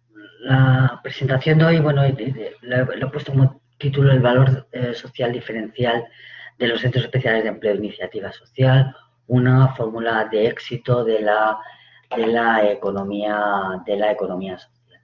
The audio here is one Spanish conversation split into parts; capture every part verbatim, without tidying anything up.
La presentación de hoy, bueno, lo he puesto como título el valor eh, social diferencial de los centros especiales de empleo e iniciativa social, una fórmula de éxito de la, de la economía de la economía social.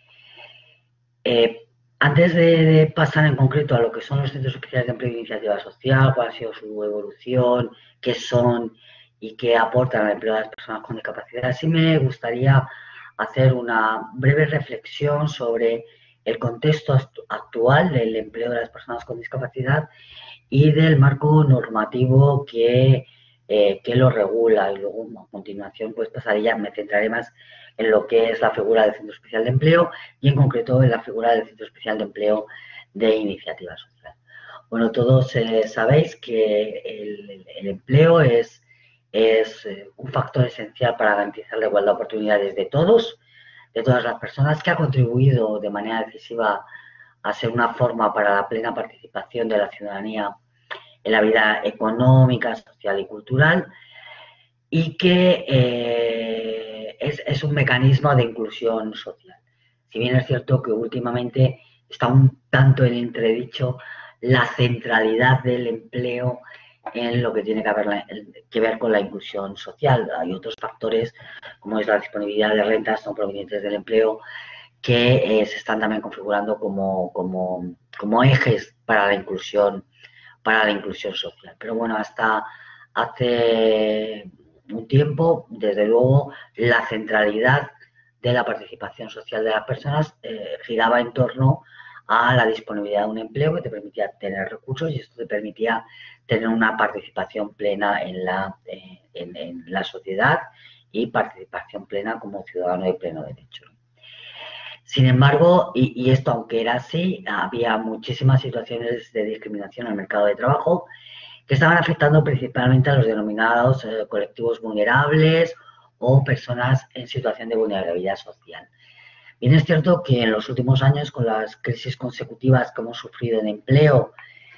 Eh, antes de, de pasar en concreto a lo que son los centros especiales de empleo e iniciativa social, cuál ha sido su evolución, qué son y qué aportan al empleo de las personas con discapacidad, sí me gustaría hacer una breve reflexión sobre el contexto actual del empleo de las personas con discapacidad y del marco normativo que, eh, que lo regula. Y luego, a continuación, pues pasaría, me centraré más en lo que es la figura del Centro Especial de Empleo y en concreto en la figura del Centro Especial de Empleo de Iniciativa Social. Bueno, todos eh, sabéis que el, el empleo es, es eh, un factor esencial para garantizar la igualdad de oportunidades de todos, de todas las personas, que ha contribuido de manera decisiva a ser una forma para la plena participación de la ciudadanía en la vida económica, social y cultural, y que eh, es, es un mecanismo de inclusión social. Si bien es cierto que últimamente está un tanto en entredicho la centralidad del empleo en lo que tiene que, haber, que ver con la inclusión social. Hay otros factores, como es la disponibilidad de rentas no provenientes del empleo, que eh, se están también configurando como, como, como ejes para la inclusión para la inclusión social. Pero bueno, hasta hace un tiempo, desde luego, la centralidad de la participación social de las personas eh, giraba en torno a la disponibilidad de un empleo que te permitía tener recursos y esto te permitía tener una participación plena en la, eh, en, en la sociedad y participación plena como ciudadano de pleno derecho. Sin embargo, y, y, esto aunque era así, había muchísimas situaciones de discriminación en el mercado de trabajo que estaban afectando principalmente a los denominados eh, colectivos vulnerables o personas en situación de vulnerabilidad social. Bien es cierto que en los últimos años, con las crisis consecutivas que hemos sufrido en empleo,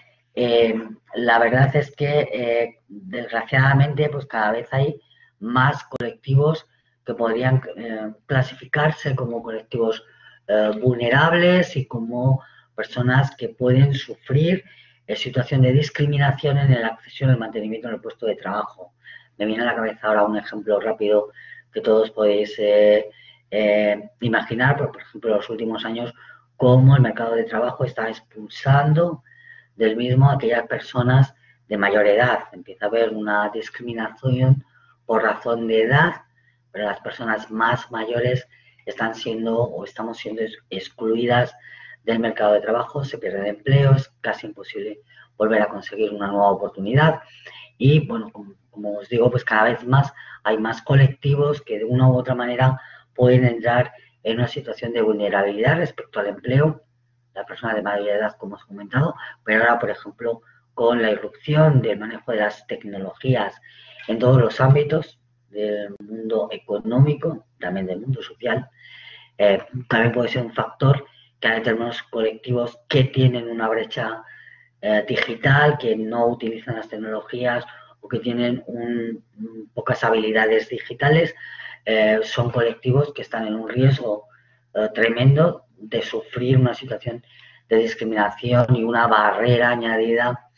eh, la verdad es que eh, desgraciadamente pues cada vez hay más colectivos que podrían eh, clasificarse como colectivos eh, vulnerables y como personas que pueden sufrir eh, situación de discriminación en el acceso y el mantenimiento en el puesto de trabajo. Me viene a la cabeza ahora un ejemplo rápido que todos podéis eh, eh, imaginar, por, por ejemplo, en los últimos años, cómo el mercado de trabajo está expulsando del mismo a aquellas personas de mayor edad. Empieza a haber una discriminación por razón de edad, pero las personas más mayores están siendo o estamos siendo excluidas del mercado de trabajo, se pierden empleos, es casi imposible volver a conseguir una nueva oportunidad y, bueno, como, como os digo, pues cada vez más hay más colectivos que de una u otra manera pueden entrar en una situación de vulnerabilidad respecto al empleo, las personas de mayor edad, como os he comentado, pero ahora, por ejemplo, con la irrupción del manejo de las tecnologías en todos los ámbitos del mundo económico, también del mundo social, eh, también puede ser un factor que hay determinados colectivos que tienen una brecha eh, digital, que no utilizan las tecnologías o que tienen un, pocas habilidades digitales, eh, son colectivos que están en un riesgo eh, tremendo de sufrir una situación de discriminación y una barrera añadida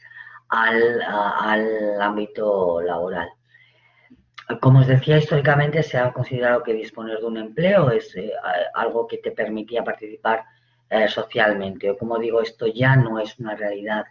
al, a, al ámbito laboral. Como os decía, históricamente se ha considerado que disponer de un empleo es eh, algo que te permitía participar eh, socialmente. O como digo, esto ya no es una realidad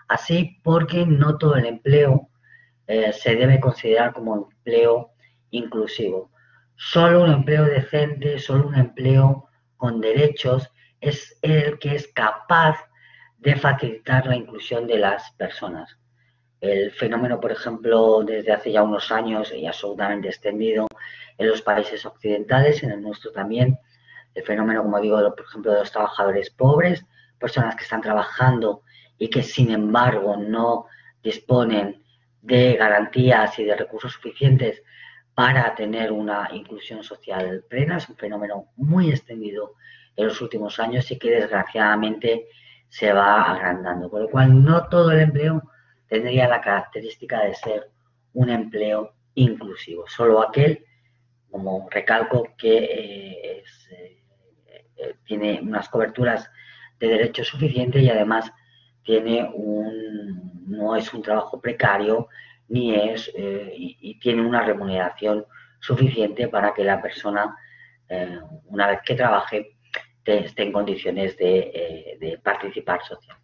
así porque no todo el empleo eh, se debe considerar como empleo inclusivo. Solo un empleo decente, solo un empleo con derechos es el que es capaz de facilitar la inclusión de las personas. El fenómeno, por ejemplo, desde hace ya unos años y absolutamente extendido en los países occidentales, en el nuestro también, el fenómeno, como digo, por ejemplo, de los trabajadores pobres, personas que están trabajando y que sin embargo no disponen de garantías y de recursos suficientes para tener una inclusión social plena. Es un fenómeno muy extendido en los últimos años y que desgraciadamente se va agrandando. Por lo cual no todo el empleo tendría la característica de ser un empleo inclusivo, solo aquel, como recalco, que eh, es, eh, tiene unas coberturas de derechos suficientes y además tiene un, no es un trabajo precario ni es eh, y, y tiene una remuneración suficiente para que la persona, eh, una vez que trabaje, te, esté en condiciones de, eh, de participar socialmente.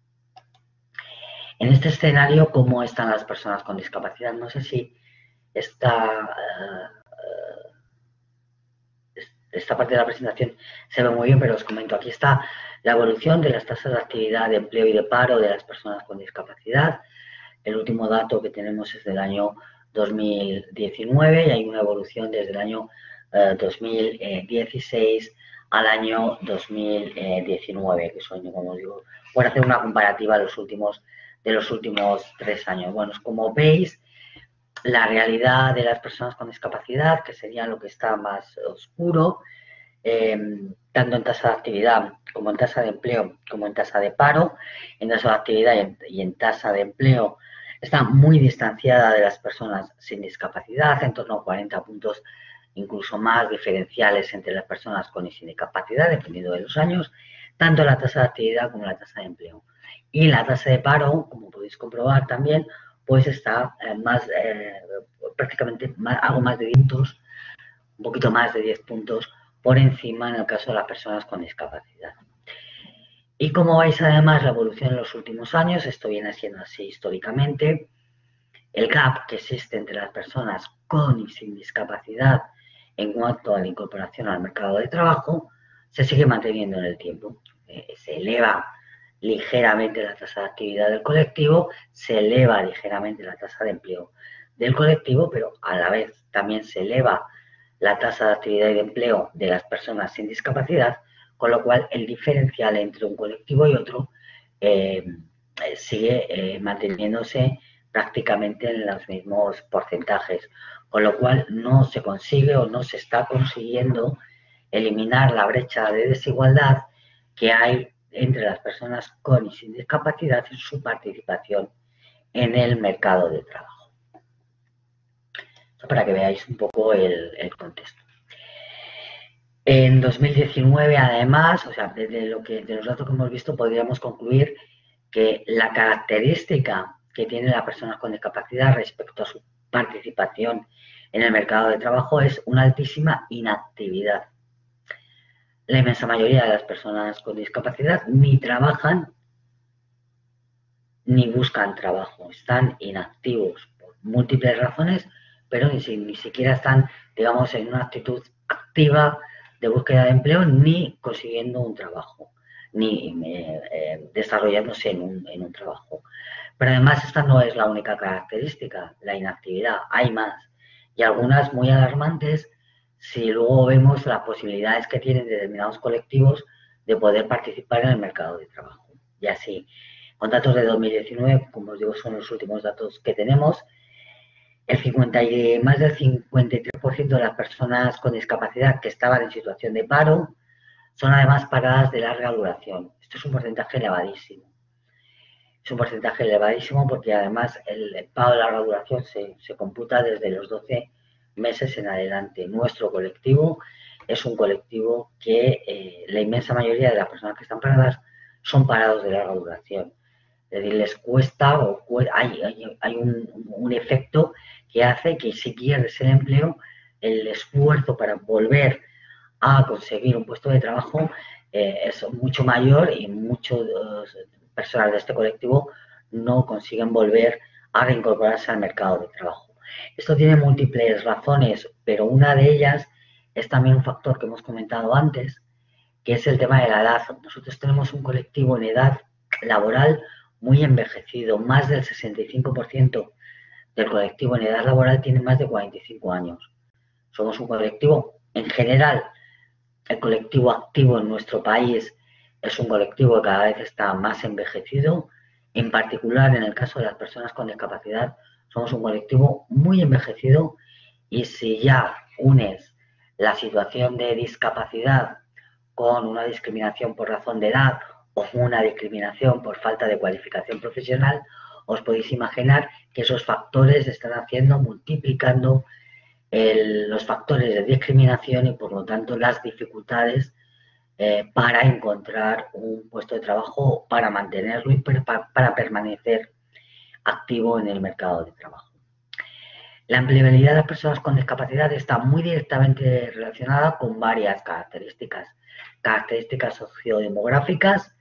En este escenario, ¿cómo están las personas con discapacidad? No sé si esta, uh, esta parte de la presentación se ve muy bien, pero os comento, aquí está la evolución de las tasas de actividad, de empleo y de paro de las personas con discapacidad. El último dato que tenemos es del año dos mil diecinueve y hay una evolución desde el año uh, dos mil dieciséis al año dos mil diecinueve, que son, como os digo, por hacer una comparativa de los últimos, de los últimos tres años. Bueno, como veis, la realidad de las personas con discapacidad, que sería lo que está más oscuro, eh, tanto en tasa de actividad como en tasa de empleo, como en tasa de paro, en tasa de actividad y en, y en tasa de empleo, está muy distanciada de las personas sin discapacidad, en torno a cuarenta puntos incluso más diferenciales entre las personas con y sin discapacidad, dependiendo de los años, tanto la tasa de actividad como la tasa de empleo. Y la tasa de paro, como podéis comprobar también, pues está eh, más, eh, prácticamente más, algo más de diez puntos, un poquito más de diez puntos por encima en el caso de las personas con discapacidad. Y como veis además la evolución en los últimos años, esto viene siendo así históricamente, el gap que existe entre las personas con y sin discapacidad en cuanto a la incorporación al mercado de trabajo se sigue manteniendo en el tiempo. Eh, se eleva ligeramente la tasa de actividad del colectivo, se eleva ligeramente la tasa de empleo del colectivo, pero a la vez también se eleva la tasa de actividad y de empleo de las personas sin discapacidad, con lo cual el diferencial entre un colectivo y otro eh, sigue eh, manteniéndose prácticamente en los mismos porcentajes, con lo cual no se consigue o no se está consiguiendo eliminar la brecha de desigualdad que hay entre las personas con y sin discapacidad en su participación en el mercado de trabajo. Esto para que veáis un poco el, el contexto. En dos mil diecinueve, además, o sea, de, lo que, de los datos que hemos visto, podríamos concluir que la característica que tiene la persona con discapacidad respecto a su participación en el mercado de trabajo es una altísima inactividad. La inmensa mayoría de las personas con discapacidad ni trabajan ni buscan trabajo, están inactivos por múltiples razones, pero ni, ni siquiera están, digamos, en una actitud activa de búsqueda de empleo ni consiguiendo un trabajo, ni eh, eh, desarrollándose en un, en un trabajo. Pero además esta no es la única característica, la inactividad, hay más, y algunas muy alarmantes si luego vemos las posibilidades que tienen determinados colectivos de poder participar en el mercado de trabajo. Y así, con datos de dos mil diecinueve, como os digo, son los últimos datos que tenemos, el cincuenta y, más del cincuenta y tres por ciento de las personas con discapacidad que estaban en situación de paro son además paradas de larga duración. Esto es un porcentaje elevadísimo. Es un porcentaje elevadísimo porque además el paro de larga duración se, se computa desde los doce meses en adelante. Nuestro colectivo es un colectivo que eh, la inmensa mayoría de las personas que están paradas son parados de larga duración. Es decir, les cuesta o hay, hay, hay un, un efecto que hace que si pierdes el empleo, el esfuerzo para volver a conseguir un puesto de trabajo eh, es mucho mayor y muchos personas de este colectivo no consiguen volver a reincorporarse al mercado de trabajo. Esto tiene múltiples razones, pero una de ellas es también un factor que hemos comentado antes, que es el tema de la edad. Nosotros tenemos un colectivo en edad laboral muy envejecido, más del sesenta y cinco por ciento del colectivo en edad laboral tiene más de cuarenta y cinco años. Somos un colectivo, en general, el colectivo activo en nuestro país es un colectivo que cada vez está más envejecido. En particular, en el caso de las personas con discapacidad, somos un colectivo muy envejecido y si ya unes la situación de discapacidad con una discriminación por razón de edad o una discriminación por falta de cualificación profesional, os podéis imaginar que esos factores están haciendo, multiplicando el, los factores de discriminación y por lo tanto las dificultades eh, para encontrar un puesto de trabajo, para mantenerlo y para, para permanecer activo en el mercado de trabajo. La empleabilidad de las personas con discapacidad está muy directamente relacionada con varias características. Características sociodemográficas,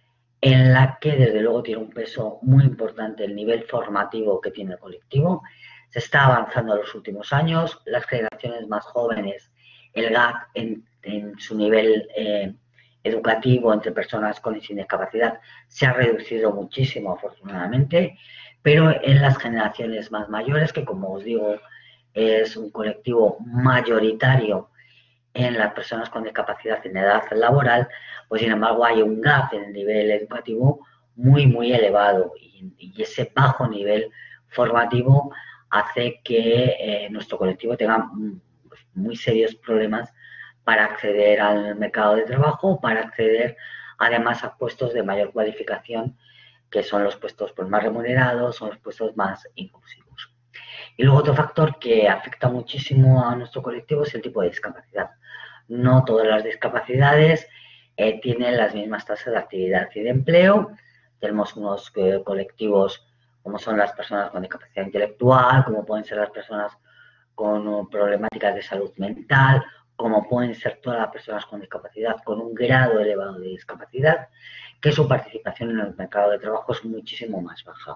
en la que desde luego tiene un peso muy importante el nivel formativo que tiene el colectivo. Se está avanzando en los últimos años, las generaciones más jóvenes, el gap en, en su nivel eh, educativo entre personas con y sin discapacidad se ha reducido muchísimo, afortunadamente, pero en las generaciones más mayores, que como os digo es un colectivo mayoritario en las personas con discapacidad en edad laboral, pues sin embargo hay un gap en el nivel educativo muy, muy elevado y, y ese bajo nivel formativo hace que eh, nuestro colectivo tenga pues, muy serios problemas para acceder al mercado de trabajo, para acceder además a puestos de mayor cualificación, que son los puestos pues, más remunerados, son los puestos más inclusivos. Y luego otro factor que afecta muchísimo a nuestro colectivo es el tipo de discapacidad. No todas las discapacidades eh, tienen las mismas tasas de actividad y de empleo. Tenemos unos eh, colectivos como son las personas con discapacidad intelectual, como pueden ser las personas con uh, problemáticas de salud mental, como pueden ser todas las personas con discapacidad con un grado elevado de discapacidad, que su participación en el mercado de trabajo es muchísimo más baja.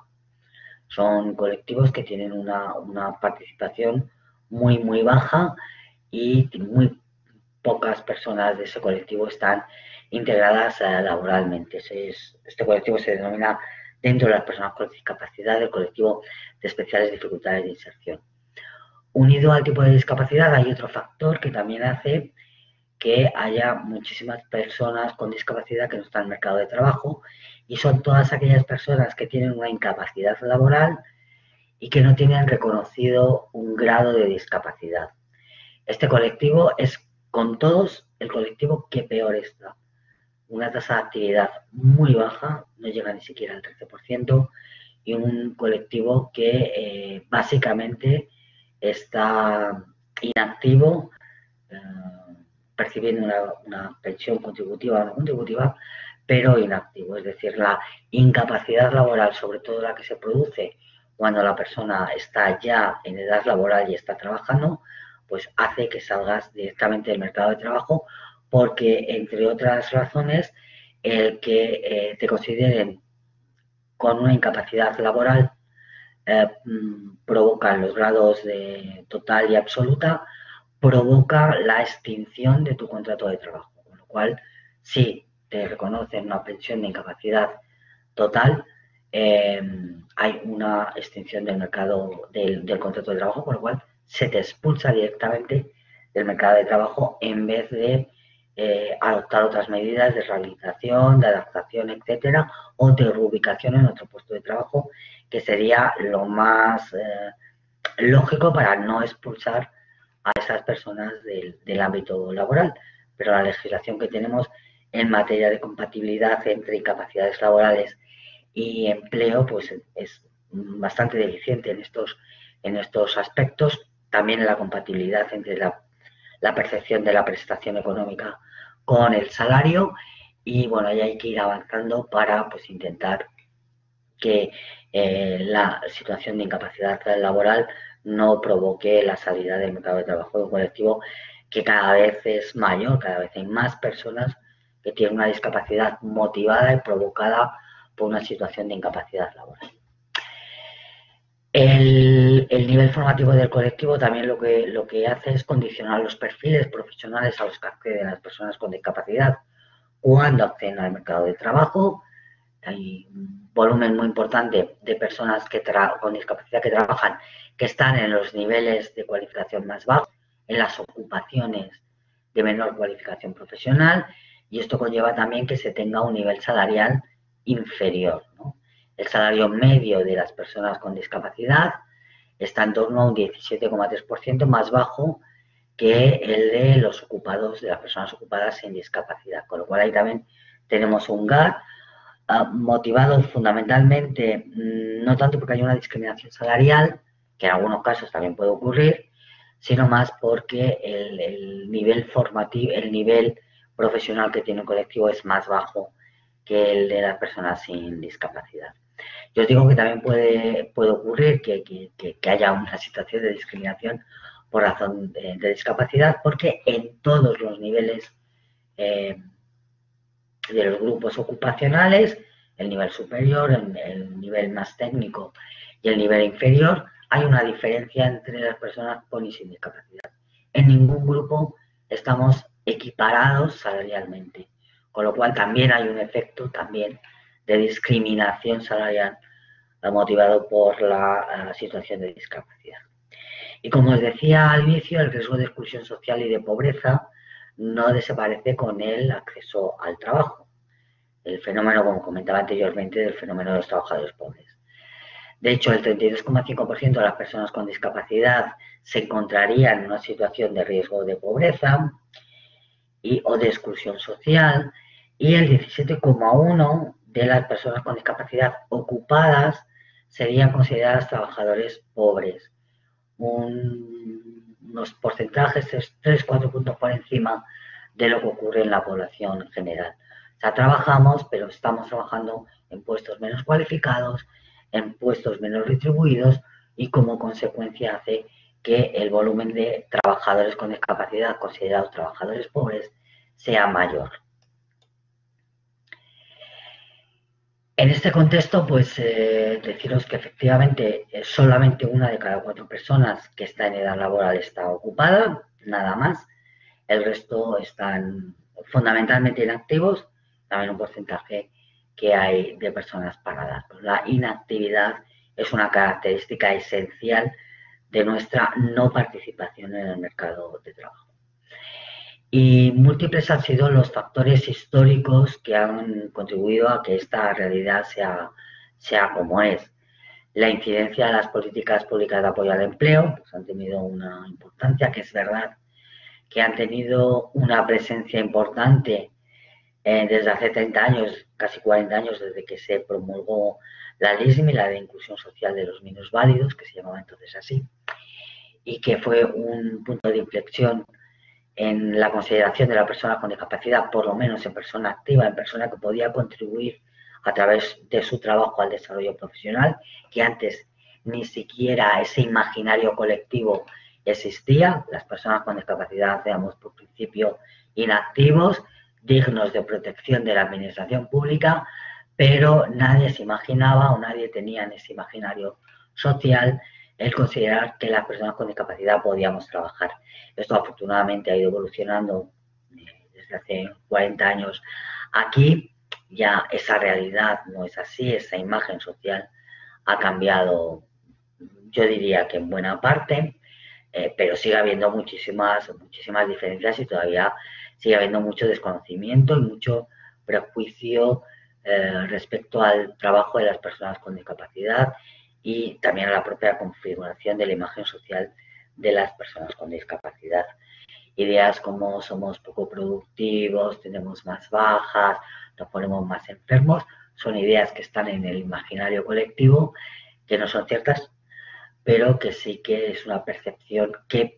Son colectivos que tienen una, una participación muy, muy baja y muy pocas personas de ese colectivo están integradas uh, laboralmente. Es, este colectivo se denomina dentro de las personas con discapacidad el colectivo de especiales dificultades de inserción. Unido al tipo de discapacidad hay otro factor que también hace que haya muchísimas personas con discapacidad que no están en el mercado de trabajo y son todas aquellas personas que tienen una incapacidad laboral y que no tienen reconocido un grado de discapacidad. Este colectivo es, con todos, el colectivo que peor está. Una tasa de actividad muy baja, no llega ni siquiera al trece por ciento, y un colectivo que eh, básicamente está inactivo, eh, percibiendo una, una pensión contributiva o no contributiva, pero inactivo. Es decir, la incapacidad laboral, sobre todo la que se produce cuando la persona está ya en edad laboral y está trabajando, pues hace que salgas directamente del mercado de trabajo porque, entre otras razones, el que eh, te consideren con una incapacidad laboral eh, provoca los grados de total y absoluta, provoca la extinción de tu contrato de trabajo. Con lo cual, si te reconocen una pensión de incapacidad total, eh, hay una extinción del mercado del, del contrato de trabajo, con lo cual se te expulsa directamente del mercado de trabajo en vez de eh, adoptar otras medidas de rehabilitación, de adaptación, etcétera, o de reubicación en otro puesto de trabajo, que sería lo más eh, lógico para no expulsar a esas personas del, del ámbito laboral. Pero la legislación que tenemos en materia de compatibilidad entre incapacidades laborales y empleo pues es bastante deficiente en estos, en estos aspectos. También en la compatibilidad entre la, la percepción de la prestación económica con el salario, y bueno, ahí hay que ir avanzando para pues intentar que eh, la situación de incapacidad laboral no provoque la salida del mercado de trabajo de un colectivo que cada vez es mayor, cada vez hay más personas que tienen una discapacidad motivada y provocada por una situación de incapacidad laboral. El, el nivel formativo del colectivo también lo que, lo que hace es condicionar los perfiles profesionales a los que acceden las personas con discapacidad cuando acceden al mercado de trabajo. Hay un volumen muy importante de personas que con discapacidad que trabajan que están en los niveles de cualificación más bajos, en las ocupaciones de menor cualificación profesional, y esto conlleva también que se tenga un nivel salarial inferior, ¿no? El salario medio de las personas con discapacidad está en torno a un diecisiete coma tres por ciento más bajo que el de los ocupados, de las personas ocupadas sin discapacidad, con lo cual ahí también tenemos un gap uh, motivado fundamentalmente no tanto porque haya una discriminación salarial, que en algunos casos también puede ocurrir, sino más porque el, el nivel formativo, el nivel profesional que tiene un colectivo es más bajo que el de las personas sin discapacidad. Yo os digo que también puede, puede ocurrir que, que, que haya una situación de discriminación por razón de, de discapacidad, porque en todos los niveles eh, de los grupos ocupacionales, el nivel superior, el, el nivel más técnico y el nivel inferior, hay una diferencia entre las personas con y sin discapacidad. En ningún grupo estamos equiparados salarialmente, con lo cual también hay un efecto también de discriminación salarial motivado por la, la situación de discapacidad. Y como os decía al inicio, el riesgo de exclusión social y de pobreza no desaparece con el acceso al trabajo. El fenómeno, como comentaba anteriormente, del fenómeno de los trabajadores pobres. De hecho, el treinta y dos coma cinco por ciento de las personas con discapacidad se encontrarían en una situación de riesgo de pobreza y, o de exclusión social, y el diecisiete coma uno por ciento de las personas con discapacidad ocupadas serían consideradas trabajadores pobres. Un, unos porcentajes tres cuatro puntos por encima de lo que ocurre en la población general. O sea, trabajamos, pero estamos trabajando en puestos menos cualificados, en puestos menos retribuidos, y como consecuencia hace que el volumen de trabajadores con discapacidad considerados trabajadores pobres sea mayor. En este contexto, pues eh, deciros que efectivamente eh, solamente una de cada cuatro personas que está en edad laboral está ocupada, nada más. El resto están fundamentalmente inactivos, también un porcentaje que hay de personas paradas. La inactividad es una característica esencial de nuestra no participación en el mercado de trabajo. Y múltiples han sido los factores históricos que han contribuido a que esta realidad sea, sea como es. La incidencia de las políticas públicas de apoyo al empleo pues han tenido una importancia, que es verdad que han tenido una presencia importante eh, desde hace treinta años, casi cuarenta años, desde que se promulgó la L I S M, la de Inclusión Social de los Minusválidos, que se llamaba entonces así, y que fue un punto de inflexión en la consideración de la persona con discapacidad, por lo menos en persona activa, en persona que podía contribuir a través de su trabajo al desarrollo profesional, que antes ni siquiera ese imaginario colectivo existía. Las personas con discapacidad éramos por principio inactivos, dignos de protección de la administración pública, pero nadie se imaginaba o nadie tenía en ese imaginario social el considerar que las personas con discapacidad podíamos trabajar. Esto afortunadamente ha ido evolucionando desde hace cuarenta años. Aquí ya esa realidad no es así, esa imagen social ha cambiado, yo diría que en buena parte, eh, pero sigue habiendo muchísimas, muchísimas diferencias y todavía sigue habiendo mucho desconocimiento y mucho prejuicio eh, respecto al trabajo de las personas con discapacidad y también a la propia configuración de la imagen social de las personas con discapacidad. Ideas como somos poco productivos, tenemos más bajas, nos ponemos más enfermos, son ideas que están en el imaginario colectivo, que no son ciertas, pero que sí que es una percepción que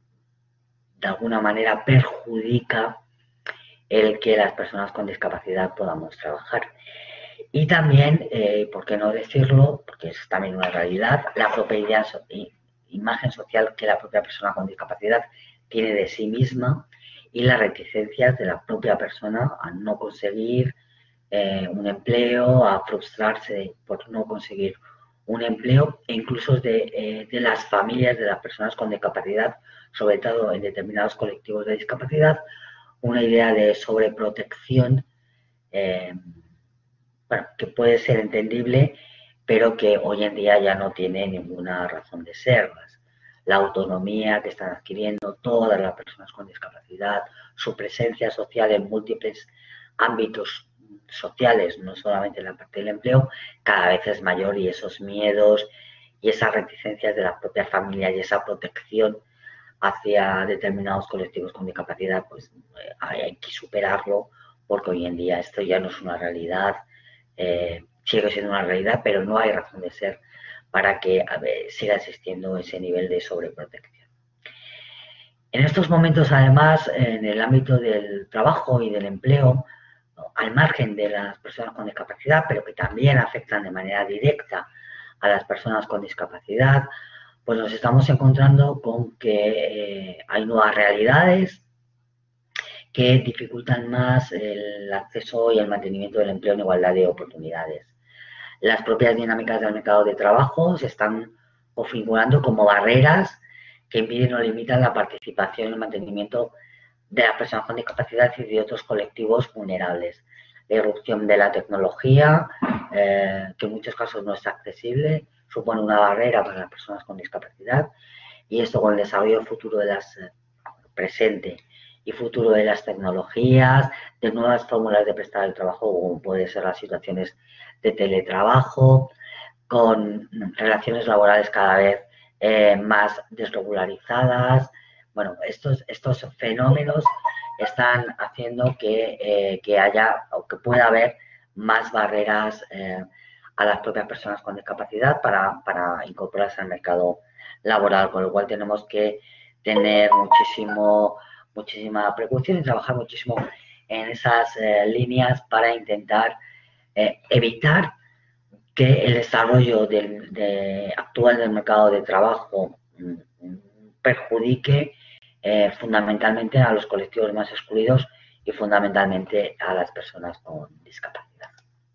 de alguna manera perjudica el que las personas con discapacidad podamos trabajar. Y también, eh, ¿por qué no decirlo? Porque es también una realidad, la propia idea, imagen social que la propia persona con discapacidad tiene de sí misma y las reticencias de la propia persona a no conseguir eh, un empleo, a frustrarse por no conseguir un empleo, e incluso de, eh, de las familias de las personas con discapacidad, sobre todo en determinados colectivos de discapacidad, una idea de sobreprotección eh, bueno, que puede ser entendible, pero que hoy en día ya no tiene ninguna razón de ser. La autonomía que están adquiriendo todas las personas con discapacidad, su presencia social en múltiples ámbitos sociales, no solamente en la parte del empleo, cada vez es mayor, y esos miedos y esas reticencias de las propias familias y esa protección hacia determinados colectivos con discapacidad, pues hay que superarlo, porque hoy en día esto ya no es una realidad. Eh, sigue siendo una realidad, pero no hay razón de ser para que ver, siga existiendo ese nivel de sobreprotección. En estos momentos, además, en el ámbito del trabajo y del empleo, al margen de las personas con discapacidad, pero que también afectan de manera directa a las personas con discapacidad, pues nos estamos encontrando con que eh, hay nuevas realidades que dificultan más el acceso y el mantenimiento del empleo en igualdad de oportunidades. Las propias dinámicas del mercado de trabajo se están configurando como barreras que impiden o limitan la participación y el mantenimiento de las personas con discapacidad y de otros colectivos vulnerables. La irrupción de la tecnología, eh, que en muchos casos no es accesible, supone una barrera para las personas con discapacidad, y esto con el desarrollo futuro de las eh, presente y futuro de las tecnologías, de nuevas fórmulas de prestar el trabajo, como pueden ser las situaciones de teletrabajo, con relaciones laborales cada vez eh, más desregularizadas. Bueno, estos, estos fenómenos están haciendo que, eh, que haya o que pueda haber más barreras eh, a las propias personas con discapacidad para, para incorporarse al mercado laboral, con lo cual tenemos que tener muchísimo, muchísima precaución y trabajar muchísimo en esas eh, líneas para intentar eh, evitar que el desarrollo del, de, actual del mercado de trabajo perjudique eh, fundamentalmente a los colectivos más excluidos y fundamentalmente a las personas con discapacidad.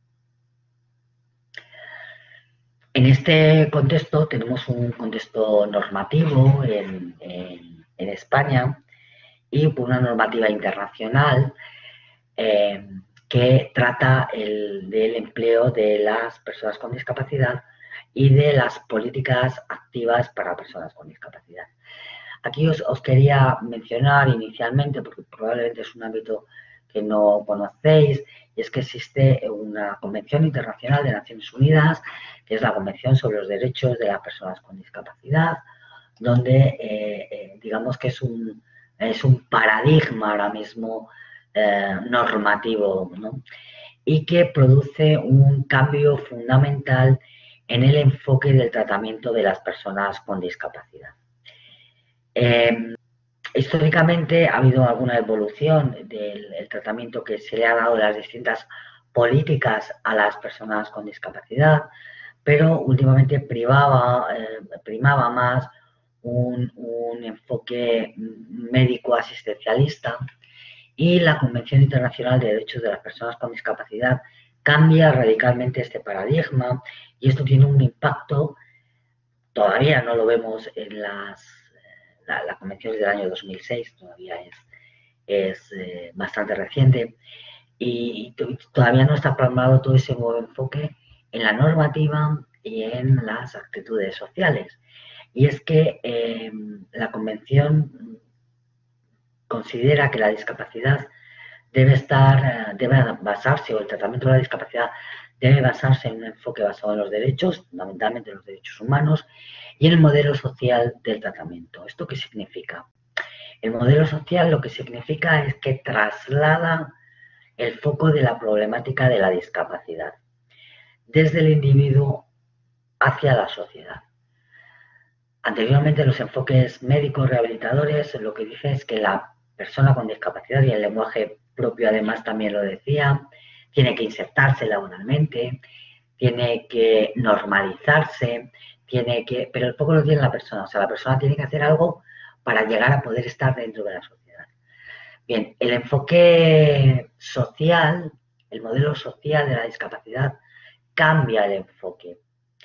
En este contexto tenemos un contexto normativo en, en, en España y una normativa internacional eh, que trata el, del empleo de las personas con discapacidad y de las políticas activas para personas con discapacidad. Aquí os, os quería mencionar inicialmente, porque probablemente es un ámbito que no conocéis, y es que existe una Convención Internacional de Naciones Unidas, que es la Convención sobre los Derechos de las Personas con Discapacidad, donde eh, eh, digamos que es un, es un paradigma ahora mismo eh, normativo, ¿no? Y que produce un cambio fundamental en el enfoque del tratamiento de las personas con discapacidad. Eh, históricamente ha habido alguna evolución del tratamiento que se le ha dado a las distintas políticas a las personas con discapacidad, pero últimamente privaba, eh, primaba más un, un enfoque médico-asistencialista, y la Convención Internacional de Derechos de las Personas con Discapacidad cambia radicalmente este paradigma, y esto tiene un impacto, todavía no lo vemos en las la, la convención es del año dos mil seis, todavía es, es eh, bastante reciente, y, y todavía no está plasmado todo ese nuevo enfoque en la normativa y en las actitudes sociales. Y es que eh, la convención considera que la discapacidad debe estar, debe basarse, o el tratamiento de la discapacidad debe basarse en un enfoque basado en los derechos, fundamentalmente en los derechos humanos, y en el modelo social del tratamiento. ¿Esto qué significa? El modelo social lo que significa es que traslada el foco de la problemática de la discapacidad desde el individuo hacia la sociedad. Anteriormente, los enfoques médicos rehabilitadores lo que dice es que la persona con discapacidad, y el lenguaje propio además también lo decía, tiene que insertarse laboralmente, tiene que normalizarse, tiene que, pero el foco lo tiene la persona, o sea, la persona tiene que hacer algo para llegar a poder estar dentro de la sociedad. Bien, el enfoque social, el modelo social de la discapacidad cambia el enfoque.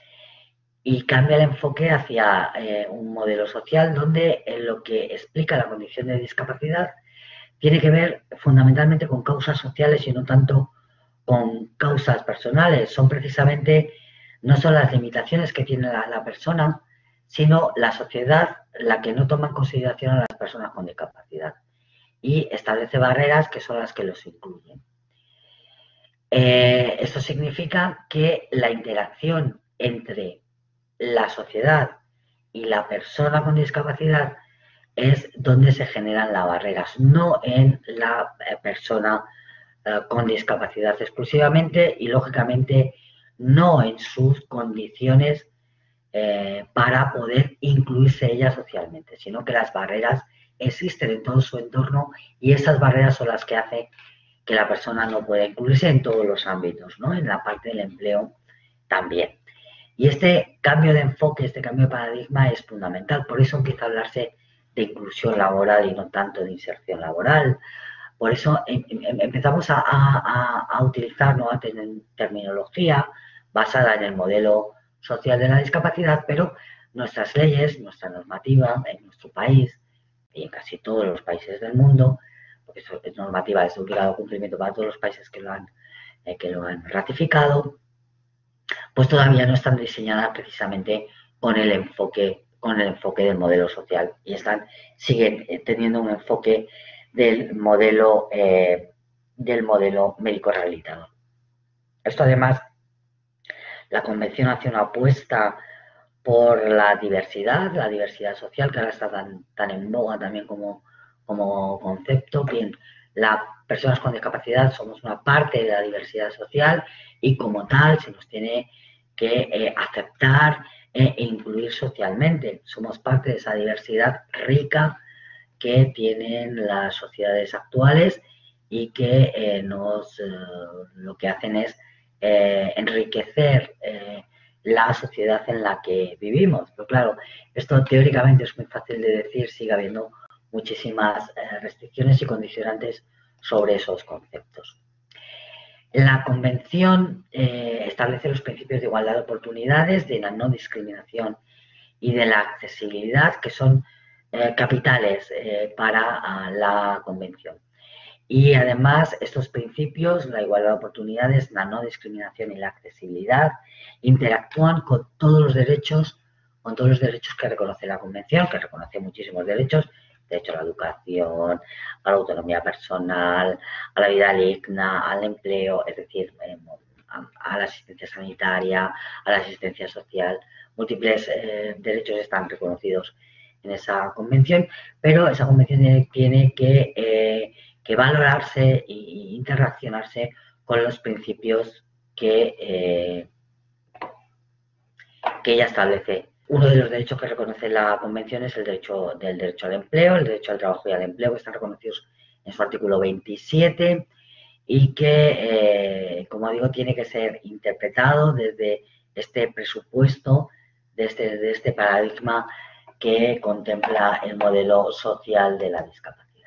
Y cambia el enfoque hacia eh, un modelo social donde en lo que explica la condición de discapacidad tiene que ver fundamentalmente con causas sociales y no tanto con causas personales. Son precisamente, no son las limitaciones que tiene la, la persona, sino la sociedad la que no toma en consideración a las personas con discapacidad y establece barreras que son las que los incluyen. Eh, esto significa que la interacción entre la sociedad y la persona con discapacidad es donde se generan las barreras, no en la persona eh, con discapacidad exclusivamente, y lógicamente no en sus condiciones eh, para poder incluirse ella socialmente, sino que las barreras existen en todo su entorno y esas barreras son las que hacen que la persona no pueda incluirse en todos los ámbitos, ¿no? En la parte del empleo también. Y este cambio de enfoque, este cambio de paradigma es fundamental. Por eso empieza a hablarse de inclusión laboral y no tanto de inserción laboral. Por eso em, em, empezamos a, a, a utilizar nueva terminología basada en el modelo social de la discapacidad, pero nuestras leyes, nuestra normativa en nuestro país y en casi todos los países del mundo, porque eso es normativa, es de obligado cumplimiento para todos los países que lo han, eh, que lo han ratificado, pues todavía no están diseñadas precisamente con el enfoque, con el enfoque del modelo social y están, siguen teniendo un enfoque del modelo, eh, del modelo médico rehabilitador. Esto además, la Convención hace una apuesta por la diversidad, la diversidad social, que ahora está tan, tan en boga también como, como concepto. Bien, las personas con discapacidad somos una parte de la diversidad social y como tal se nos tiene que eh, aceptar e incluir socialmente. Somos parte de esa diversidad rica que tienen las sociedades actuales y que eh, nos eh, lo que hacen es eh, enriquecer eh, la sociedad en la que vivimos. Pero claro, esto teóricamente es muy fácil de decir, sigue habiendo muchísimas eh, restricciones y condicionantes sobre esos conceptos. La Convención eh, establece los principios de igualdad de oportunidades, de la no discriminación y de la accesibilidad, que son eh, capitales eh, para la Convención. Y además estos principios, la igualdad de oportunidades, la no discriminación y la accesibilidad, interactúan con todos los derechos, con todos los derechos que reconoce la Convención, que reconoce muchísimos derechos, derecho a la educación, a la autonomía personal, a la vida digna, al empleo, es decir, eh, a, a la asistencia sanitaria, a la asistencia social. Múltiples eh, derechos están reconocidos en esa convención, pero esa convención tiene, tiene que, eh, que valorarse e interrelacionarse con los principios que, eh, que ella establece. Uno de los derechos que reconoce la Convención es el derecho del derecho al empleo, el derecho al trabajo y al empleo, que están reconocidos en su artículo veintisiete y que, eh, como digo, tiene que ser interpretado desde este presupuesto, de este, de este paradigma que contempla el modelo social de la discapacidad.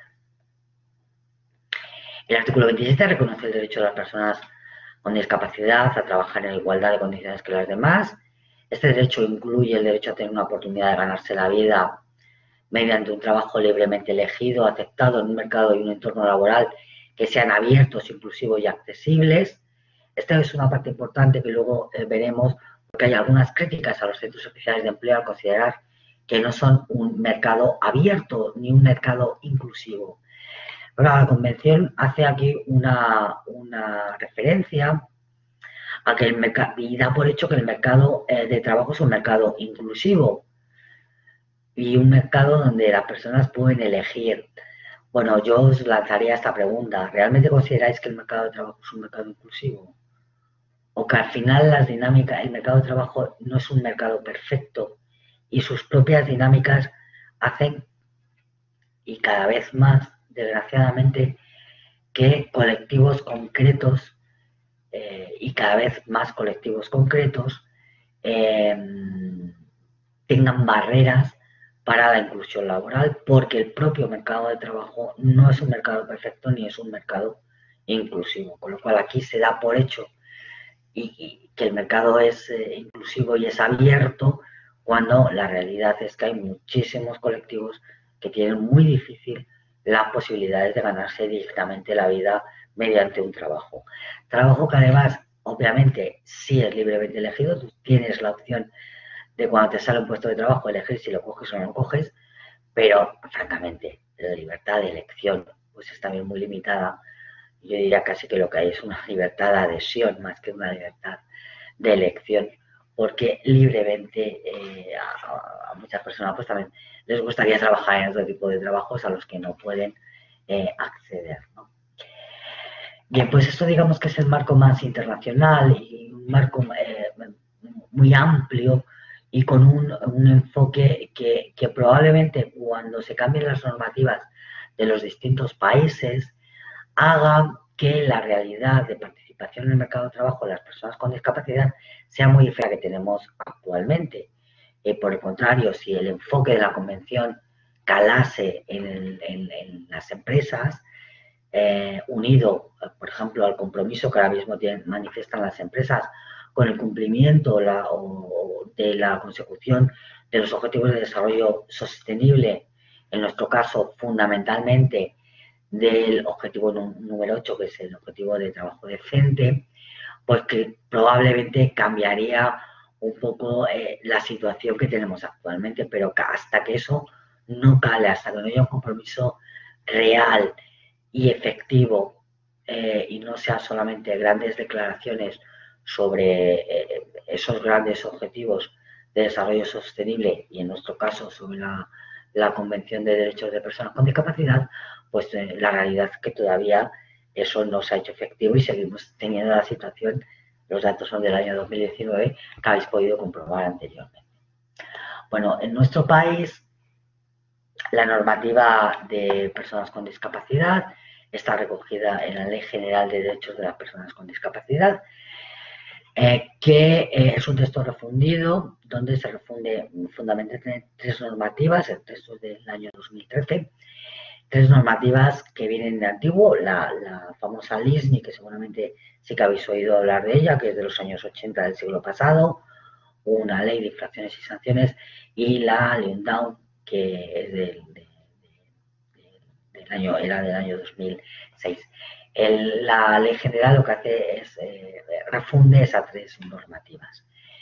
El artículo veintisiete reconoce el derecho de las personas con discapacidad a trabajar en igualdad de condiciones que las demás. Este derecho incluye el derecho a tener una oportunidad de ganarse la vida mediante un trabajo libremente elegido, aceptado en un mercado y un entorno laboral que sean abiertos, inclusivos y accesibles. Esta es una parte importante que luego eh, veremos, porque hay algunas críticas a los centros especiales de empleo al considerar que no son un mercado abierto ni un mercado inclusivo. Pero la Convención hace aquí una, una referencia a que el mercado, y da por hecho que el mercado eh, de trabajo es un mercado inclusivo y un mercado donde las personas pueden elegir. Bueno, yo os lanzaría esta pregunta. ¿Realmente consideráis que el mercado de trabajo es un mercado inclusivo? ¿O que al final las dinámicas, el mercado de trabajo no es un mercado perfecto y sus propias dinámicas hacen, y cada vez más, desgraciadamente, que colectivos concretos eh, y cada vez más colectivos concretos eh, tengan barreras para la inclusión laboral, porque el propio mercado de trabajo no es un mercado perfecto ni es un mercado inclusivo, con lo cual aquí se da por hecho y, y que el mercado es eh, inclusivo y es abierto, cuando la realidad es que hay muchísimos colectivos que tienen muy difícil las posibilidades de ganarse dignamente la vida mediante un trabajo. Trabajo que además, obviamente, sí es libremente elegido, tú tienes la opción de cuando te sale un puesto de trabajo elegir si lo coges o no lo coges, pero francamente la libertad de elección pues es también muy limitada. Yo diría casi que lo que hay es una libertad de adhesión más que una libertad de elección, porque libremente eh, a, a muchas personas pues también les gustaría trabajar en otro tipo de trabajos a los que no pueden eh, acceder, ¿no? Bien, pues esto digamos que es el marco más internacional y un marco eh, muy amplio y con un, un enfoque que, que probablemente cuando se cambien las normativas de los distintos países haga que la realidad de participación en el mercado de trabajo de las personas con discapacidad sea muy diferente a la que tenemos actualmente. Eh, por el contrario, si el enfoque de la convención calase en, el, en, en las empresas, eh, unido, por ejemplo, al compromiso que ahora mismo tienen, manifiestan las empresas con el cumplimiento la, o, de la consecución de los objetivos de desarrollo sostenible, en nuestro caso, fundamentalmente del objetivo número ocho, que es el objetivo de trabajo decente, pues que probablemente cambiaría un poco eh, la situación que tenemos actualmente, pero que hasta que eso no cale, hasta que no haya un compromiso real y efectivo eh, y no sea solamente grandes declaraciones sobre eh, esos grandes objetivos de desarrollo sostenible y en nuestro caso sobre la, la Convención de Derechos de Personas con Discapacidad, pues eh, la realidad es que todavía eso no se ha hecho efectivo y seguimos teniendo la situación, los datos son del año dos mil diecinueve, que habéis podido comprobar anteriormente. Bueno, en nuestro país la normativa de personas con discapacidad está recogida en la Ley General de Derechos de las Personas con Discapacidad, eh, que eh, es un texto refundido donde se refunde fundamentalmente tres normativas, el texto es del año dos mil trece, tres normativas que vienen de antiguo, la, la famosa LISMI, que seguramente sí que habéis oído hablar de ella, que es de los años ochenta del siglo pasado, una ley de infracciones y sanciones, y la LUNDAUN, que es del, de, de, del año, era del año dos mil seis. El, la ley general lo que hace es eh, refunde esas tres normativas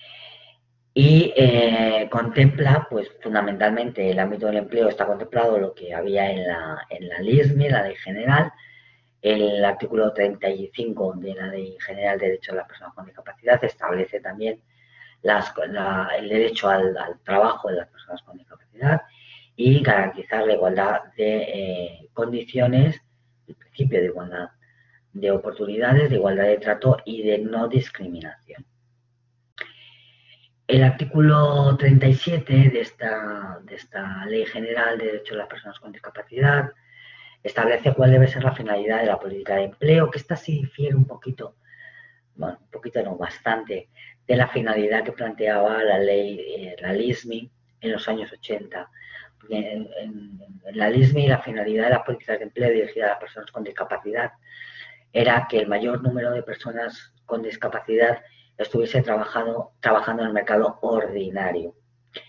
y eh, contempla, pues fundamentalmente el ámbito del empleo está contemplado lo que había en la, en la LISMI, la Ley General, el artículo treinta y cinco de la Ley General de Derechos de las Personas con Discapacidad establece también las, la, el derecho al, al trabajo de las personas con discapacidad y garantizar la igualdad de eh, condiciones, el principio de igualdad de oportunidades, de igualdad de trato y de no discriminación. El artículo treinta y siete de esta, de esta Ley General de Derechos de las Personas con Discapacidad establece cuál debe ser la finalidad de la política de empleo, que esta sí difiere un poquito, bueno, un poquito no, bastante, de la finalidad que planteaba la ley, eh, la LISMI, en los años ochenta. En, en, en la LISMI la finalidad de las políticas de empleo dirigidas a las personas con discapacidad era que el mayor número de personas con discapacidad estuviese trabajando, trabajando en el mercado ordinario.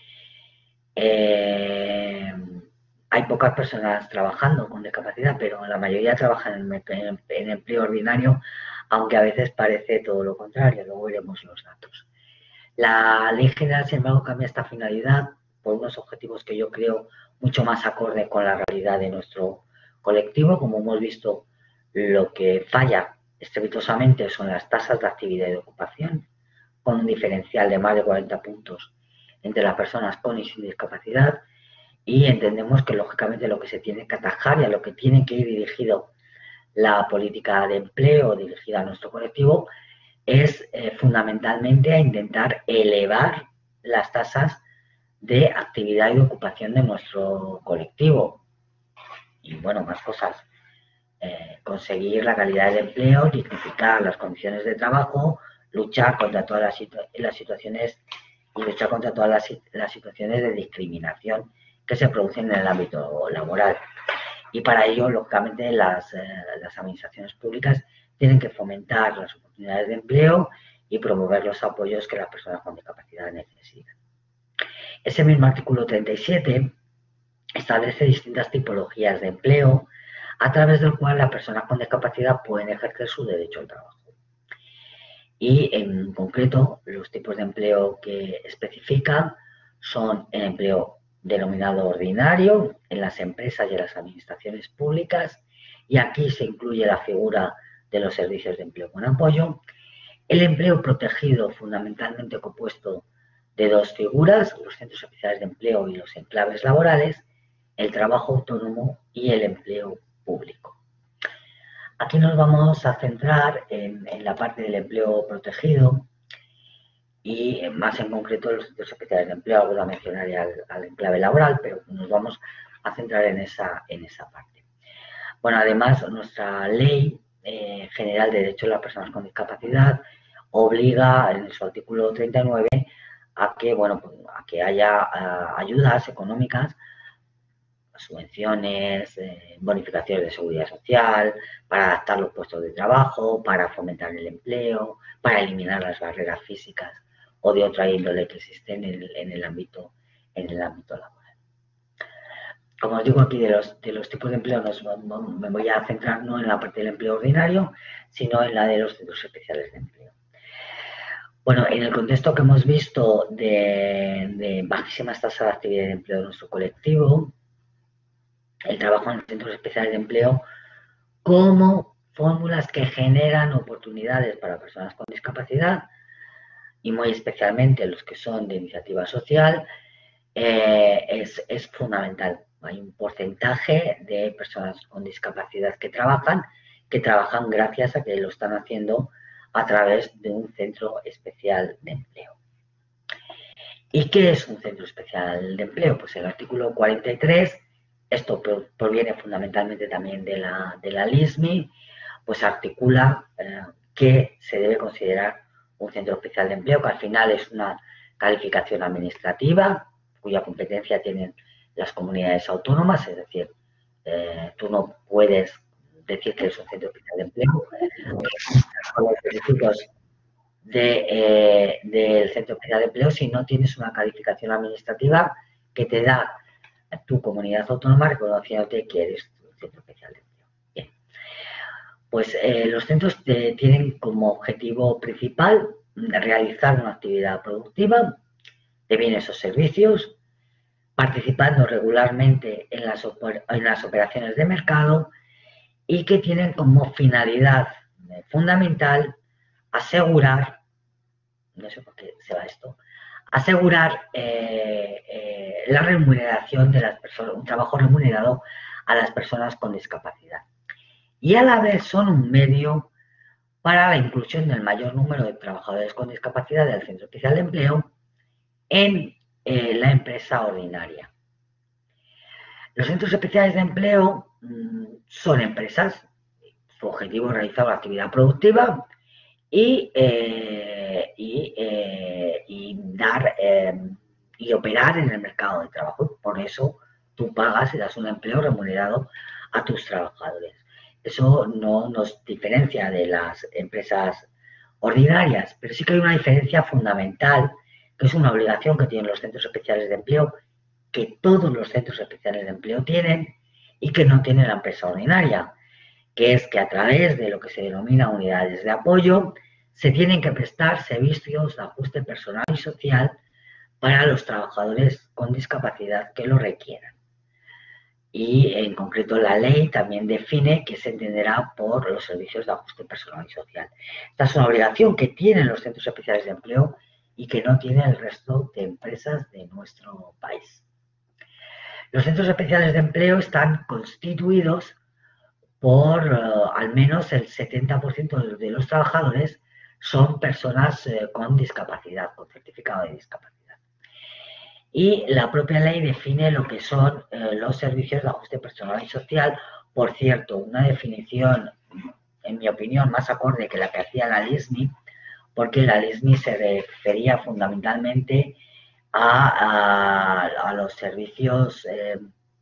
Eh, hay pocas personas trabajando con discapacidad, pero la mayoría trabajan en, en, en empleo ordinario, aunque a veces parece todo lo contrario, luego veremos los datos. La Ley General, sin embargo, cambia esta finalidad por unos objetivos que yo creo mucho más acorde con la realidad de nuestro colectivo. Como hemos visto, lo que falla estrepitosamente son las tasas de actividad y de ocupación, con un diferencial de más de cuarenta puntos entre las personas con y sin discapacidad, y entendemos que lógicamente lo que se tiene que atajar y a lo que tiene que ir dirigido la política de empleo dirigida a nuestro colectivo es eh, fundamentalmente a intentar elevar las tasas de actividad y de ocupación de nuestro colectivo. Y bueno, más cosas. Eh, conseguir la calidad del empleo, dignificar las condiciones de trabajo, luchar contra todas las, situ las situaciones y luchar contra todas las, las situaciones de discriminación que se producen en el ámbito laboral. Y para ello, lógicamente, las, eh, las administraciones públicas tienen que fomentar las oportunidades de empleo y promover los apoyos que las personas con discapacidad necesitan. Ese mismo artículo treinta y siete establece distintas tipologías de empleo a través del cual las personas con discapacidad pueden ejercer su derecho al trabajo. Y en concreto, los tipos de empleo que especifican son el empleo denominado ordinario en las empresas y en las administraciones públicas, y aquí se incluye la figura de los servicios de empleo con apoyo, el empleo protegido fundamentalmente compuesto de dos figuras, los centros especiales de empleo y los enclaves laborales, el trabajo autónomo y el empleo público. Aquí nos vamos a centrar en, en la parte del empleo protegido y más en concreto los centros especiales de empleo. Algo a mencionar al, al enclave laboral, pero nos vamos a centrar en esa, en esa parte. Bueno, además, nuestra ley eh, general de derechos de las personas con discapacidad obliga en su artículo treinta y nueve a que, bueno, pues, a que haya uh, ayudas económicas, subvenciones, eh, bonificaciones de seguridad social, para adaptar los puestos de trabajo, para fomentar el empleo, para eliminar las barreras físicas o de otra índole que existen en el, en el ámbito, en el ámbito laboral. Como os digo aquí, de los, de los tipos de empleo nos, no, me voy a centrar no en la parte del empleo ordinario, sino en la de los centros especiales de empleo. Bueno, en el contexto que hemos visto de, de bajísimas tasas de actividad de empleo de nuestro colectivo, el trabajo en centros especiales de empleo como fórmulas que generan oportunidades para personas con discapacidad y muy especialmente los que son de iniciativa social, eh, es, es fundamental. Hay un porcentaje de personas con discapacidad que trabajan, que trabajan gracias a que lo están haciendo a través de un centro especial de empleo. ¿Y qué es un centro especial de empleo? Pues el artículo cuarenta y tres, esto proviene fundamentalmente también de la, de la L I S M I, pues articula eh, que se debe considerar un centro especial de empleo, que al final es una calificación administrativa, cuya competencia tienen las comunidades autónomas, es decir, eh, tú no puedes decir que es un centro especial de empleo, con los requisitos de, eh, del centro especial de empleo si no tienes una calificación administrativa que te da tu comunidad autónoma reconociéndote que eres un centro especial de empleo. Bien. Pues eh, los centros te, tienen como objetivo principal realizar una actividad productiva de bienes o servicios, participando regularmente en las, en las operaciones de mercado y que tienen como finalidad fundamental asegurar, no sé por qué se va esto, asegurar eh, eh, la remuneración de las personas, un trabajo remunerado a las personas con discapacidad. Y a la vez son un medio para la inclusión del mayor número de trabajadores con discapacidad del Centro Especial de Empleo en eh, la empresa ordinaria. Los centros especiales de empleo mmm, son empresas, su objetivo es realizar una actividad productiva y, eh, y, eh, y dar eh, y operar en el mercado de trabajo. Por eso tú pagas y das un empleo remunerado a tus trabajadores. Eso no nos diferencia de las empresas ordinarias, pero sí que hay una diferencia fundamental, que es una obligación que tienen los centros especiales de empleo, que todos los centros especiales de empleo tienen y que no tiene la empresa ordinaria, que es que a través de lo que se denomina unidades de apoyo se tienen que prestar servicios de ajuste personal y social para los trabajadores con discapacidad que lo requieran. Y en concreto la ley también define qué se entenderá por los servicios de ajuste personal y social. Esta es una obligación que tienen los centros especiales de empleo y que no tiene el resto de empresas de nuestro país. Los centros especiales de empleo están constituidos por uh, al menos el setenta por ciento de los trabajadores son personas uh, con discapacidad, con certificado de discapacidad. Y la propia ley define lo que son uh, los servicios de ajuste personal y social. Por cierto, una definición, en mi opinión, más acorde que la que hacía la L I S M I, porque la L I S M I se refería fundamentalmente a, a, a los servicios eh,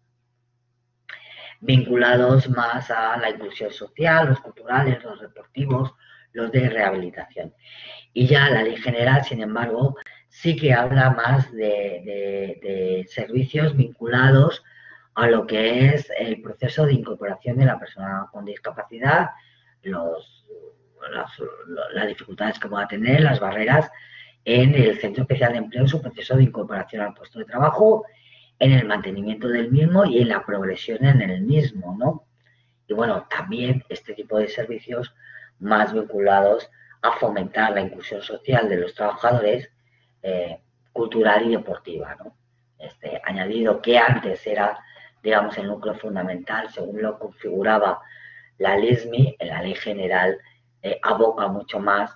vinculados más a la inclusión social, los culturales, los deportivos, los de rehabilitación. Y ya la ley general, sin embargo, sí que habla más de, de, de servicios vinculados a lo que es el proceso de incorporación de la persona con discapacidad, los, las, las dificultades que pueda tener, las barreras en el Centro Especial de Empleo en su proceso de incorporación al puesto de trabajo, en el mantenimiento del mismo y en la progresión en el mismo, ¿no? Y bueno, también este tipo de servicios más vinculados a fomentar la inclusión social de los trabajadores, eh, cultural y deportiva, ¿no? Este, añadido que antes era, digamos, el núcleo fundamental, según lo configuraba la L I S M I, en la Ley General eh, aboca mucho más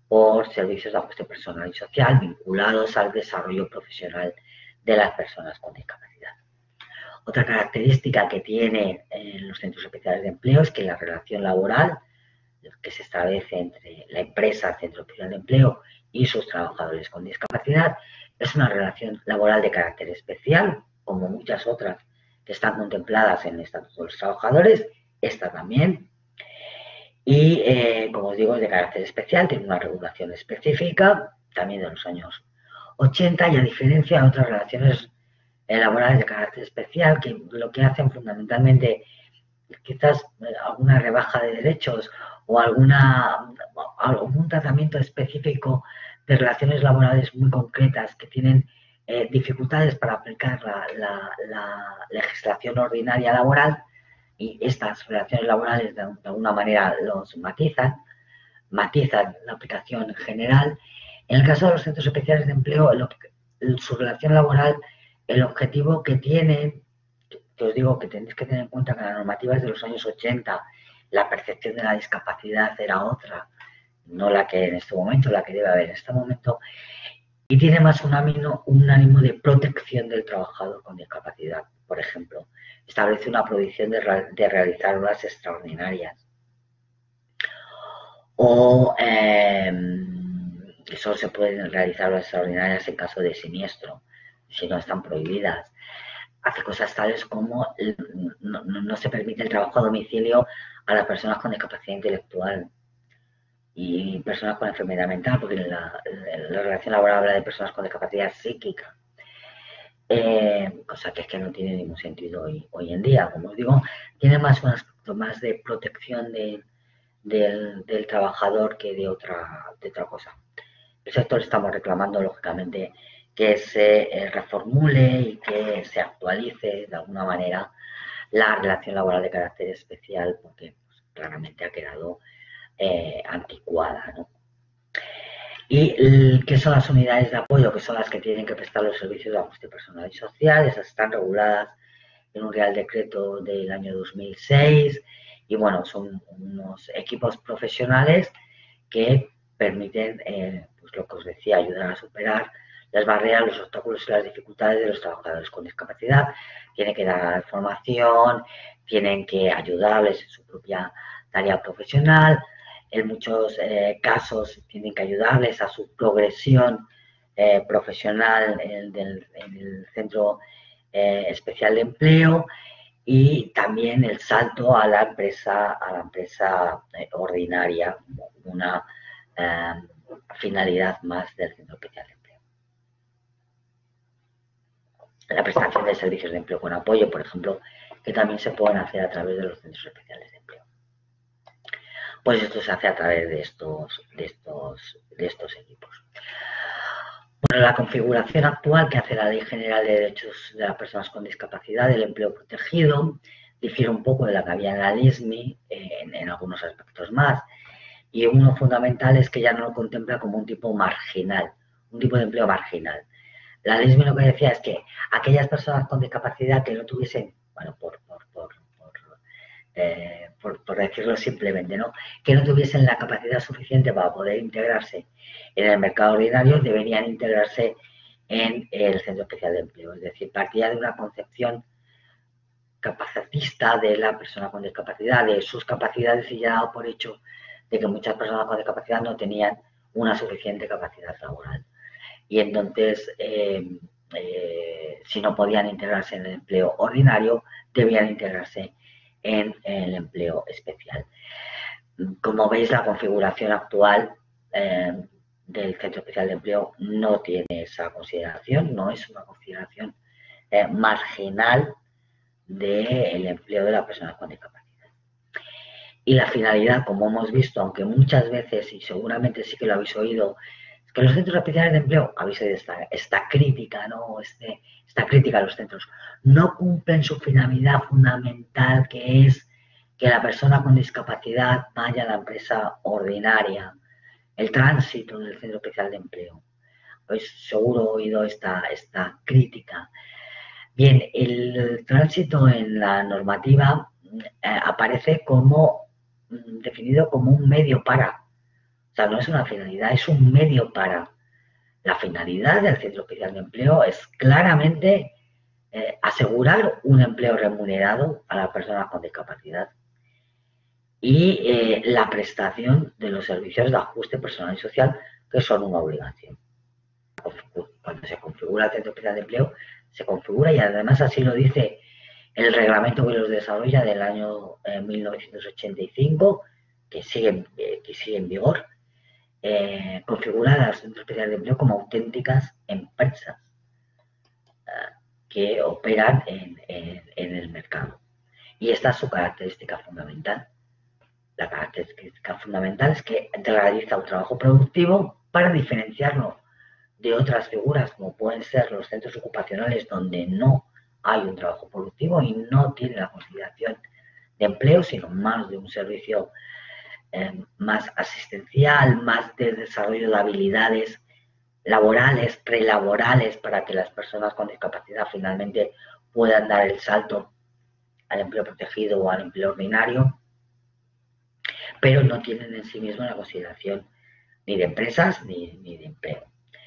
por servicios de ajuste personal y social vinculados al desarrollo profesional de las personas con discapacidad. Otra característica que tienen eh, los centros especiales de empleo es que la relación laboral que se establece entre la empresa, el centro especial de empleo y sus trabajadores con discapacidad es una relación laboral de carácter especial, como muchas otras que están contempladas en el Estatuto de los Trabajadores, esta también. Y, eh, como os digo, es de carácter especial, tiene una regulación específica, también de los años ochenta, y a diferencia de otras relaciones laborales de carácter especial, que lo que hacen fundamentalmente quizás alguna rebaja de derechos o alguna, algún tratamiento específico de relaciones laborales muy concretas que tienen eh, dificultades para aplicar la, la, la legislación ordinaria laboral, y estas relaciones laborales de, de alguna manera los matizan, matizan la aplicación general. En el caso de los centros especiales de empleo, el, su relación laboral, el objetivo que tienen, que os digo que tenéis que tener en cuenta que la normativa es de los años ochenta, la percepción de la discapacidad era otra, no la que en este momento, la que debe haber en este momento, y tiene más un ánimo, un ánimo de protección del trabajador con discapacidad. Por ejemplo, establece una prohibición de, de realizar horas extraordinarias, o eh, que solo se pueden realizar horas extraordinarias en caso de siniestro, si no están prohibidas. Hace cosas tales como no, no, no se permite el trabajo a domicilio a las personas con discapacidad intelectual y personas con enfermedad mental, porque la, la relación laboral habla de personas con discapacidad psíquica, eh, cosa que es que no tiene ningún sentido hoy, hoy en día. Como os digo, tiene más un aspecto más de protección de, del, del trabajador que de otra, de otra cosa. El sector estamos reclamando, lógicamente, que se eh, reformule y que se actualice de alguna manera la relación laboral de carácter especial, porque pues, claramente ha quedado eh, anticuada, ¿no? ¿Y qué son las unidades de apoyo? Que son las que tienen que prestar los servicios de ajuste personal y social. Esas están reguladas en un Real Decreto del año dos mil seis y, bueno, son unos equipos profesionales que permiten, eh, pues lo que os decía, ayudar a superar las barreras, los obstáculos y las dificultades de los trabajadores con discapacidad. Tienen que dar formación, tienen que ayudarles en su propia tarea profesional. En muchos eh, casos tienen que ayudarles a su progresión eh, profesional en, del, en el Centro eh, Especial de Empleo, y también el salto a la empresa, a la empresa eh, ordinaria, una eh, finalidad más del Centro Especial de Empleo. La prestación de servicios de empleo con apoyo, por ejemplo, que también se pueden hacer a través de los centros especiales de empleo. Pues esto se hace a través de estos, de estos, de estos equipos. Bueno, la configuración actual que hace la Ley General de Derechos de las Personas con Discapacidad del Empleo Protegido difiere un poco de la que había en la L I S M I en, en algunos aspectos más. Y uno fundamental es que ya no lo contempla como un tipo marginal, un tipo de empleo marginal. La L I S M I lo que decía es que aquellas personas con discapacidad que no tuviesen, bueno, por, por, por, por, eh, por, por decirlo simplemente, ¿no? que no tuviesen la capacidad suficiente para poder integrarse en el mercado ordinario, deberían integrarse en el Centro Especial de Empleo. Es decir, partía de una concepción capacitista de la persona con discapacidad, de sus capacidades, y ya dado por hecho de que muchas personas con discapacidad no tenían una suficiente capacidad laboral. Y entonces, eh, eh, si no podían integrarse en el empleo ordinario, debían integrarse en, en el empleo especial. Como veis, la configuración actual eh, del Centro Especial de Empleo no tiene esa consideración, no es una consideración eh, marginal del empleo de las personas con discapacidad. Y la finalidad, como hemos visto, aunque muchas veces, y seguramente sí que lo habéis oído, es que los centros especiales de empleo, habéis oído esta, esta crítica, ¿no? Este, esta crítica a los centros, no cumplen su finalidad fundamental, que es que la persona con discapacidad vaya a la empresa ordinaria, el tránsito del Centro Especial de Empleo. Habéis seguro oído esta, esta crítica. Bien, el tránsito en la normativa eh, aparece como definido como un medio para. O sea, no es una finalidad, es un medio para. La finalidad del Centro Especial de Empleo es claramente eh, asegurar un empleo remunerado a las personas con discapacidad y eh, la prestación de los servicios de ajuste personal y social, que son una obligación. Cuando se configura el Centro Especial de Empleo, se configura, y además así lo dice el reglamento que los desarrolla del año eh, mil novecientos ochenta y cinco, que sigue, eh, que sigue en vigor, eh, configurar a los centros especiales de empleo como auténticas empresas eh, que operan en, en, en el mercado. Y esta es su característica fundamental. La característica fundamental es que realiza un trabajo productivo para diferenciarlo de otras figuras, como pueden ser los centros ocupacionales, donde no hay un trabajo productivo y no tiene la consideración de empleo, sino más de un servicio eh, más asistencial, más de desarrollo de habilidades laborales, prelaborales, para que las personas con discapacidad finalmente puedan dar el salto al empleo protegido o al empleo ordinario, pero no tienen en sí mismo la consideración ni de empresas ni, ni de empleo.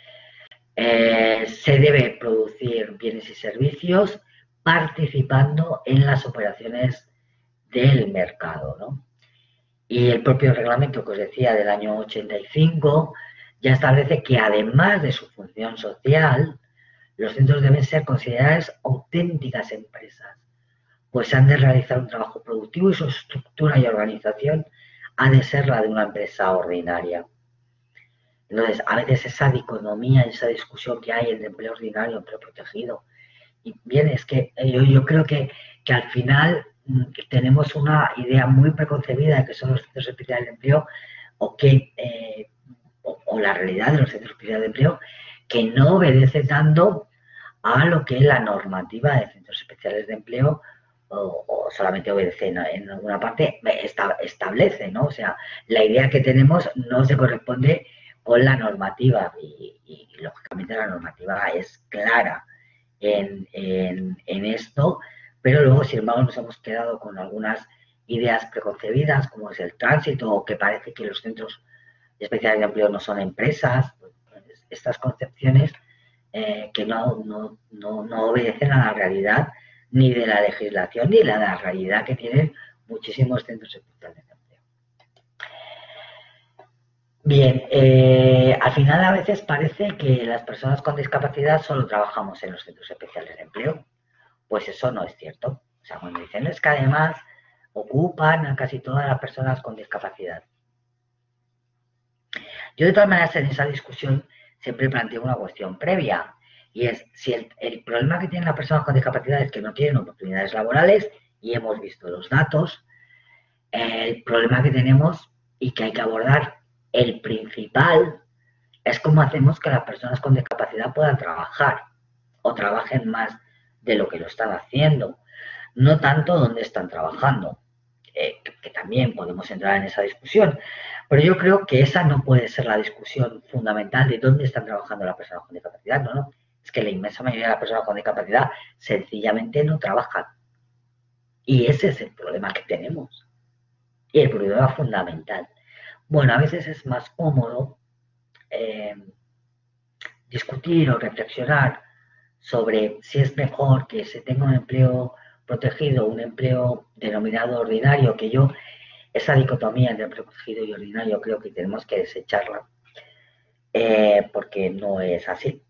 Eh, se debe producir bienes y servicios participando en las operaciones del mercado, ¿no? Y el propio reglamento que os decía del año ochenta y cinco ya establece que además de su función social, los centros deben ser considerados auténticas empresas, pues han de realizar un trabajo productivo y su estructura y organización ha de ser la de una empresa ordinaria. Entonces, a veces esa dicotomía, esa discusión que hay entre empleo ordinario y empleo protegido, y bien, es que yo, yo creo que, que al final que tenemos una idea muy preconcebida de que son los centros especiales de empleo o, que, eh, o, o la realidad de los centros especiales de empleo, que no obedece tanto a lo que la normativa de centros especiales de empleo o, o solamente obedece en, en alguna parte, esta, establece, ¿no? O sea, la idea que tenemos no se corresponde con la normativa y, y, y lógicamente la normativa es clara en, en, en esto, pero luego, sin embargo, nos hemos quedado con algunas ideas preconcebidas, como es el tránsito, o que parece que los centros especiales de empleo no son empresas. Estas concepciones eh, que no, no, no, no obedecen a la realidad ni de la legislación ni de la realidad que tienen muchísimos centros especiales de empleo. Bien, eh, al final a veces parece que las personas con discapacidad solo trabajamos en los centros especiales de empleo. Pues eso no es cierto. O sea, cuando dicen es que además ocupan a casi todas las personas con discapacidad. Yo de todas maneras en esa discusión siempre planteo una cuestión previa, y es si el, el problema que tienen las personas con discapacidad es que no tienen oportunidades laborales, y hemos visto los datos, el problema que tenemos y que hay que abordar, el principal, es cómo hacemos que las personas con discapacidad puedan trabajar o trabajen más de lo que lo están haciendo, no tanto dónde están trabajando, eh, que, que también podemos entrar en esa discusión, pero yo creo que esa no puede ser la discusión fundamental de dónde están trabajando las personas con discapacidad, no, no, es que la inmensa mayoría de las personas con discapacidad sencillamente no trabajan, y ese es el problema que tenemos, y el problema fundamental. Bueno, a veces es más cómodo eh, discutir o reflexionar sobre si es mejor que se tenga un empleo protegido, un empleo denominado ordinario, que yo, esa dicotomía entre protegido y ordinario, creo que tenemos que desecharla, eh, porque no es así.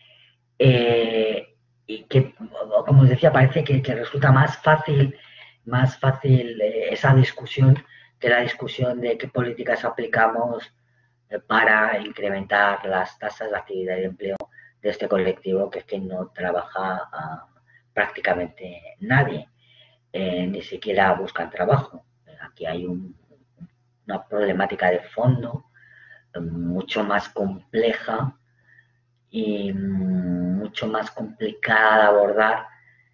Eh, y que, como os decía, parece que, que resulta más fácil, más fácil eh, esa discusión que la discusión de qué políticas aplicamos eh, para incrementar las tasas de actividad y de empleo de este colectivo, que es que no trabaja uh, prácticamente nadie, eh, ni siquiera buscan trabajo. Aquí hay un, una problemática de fondo eh, mucho más compleja y mucho más complicada de abordar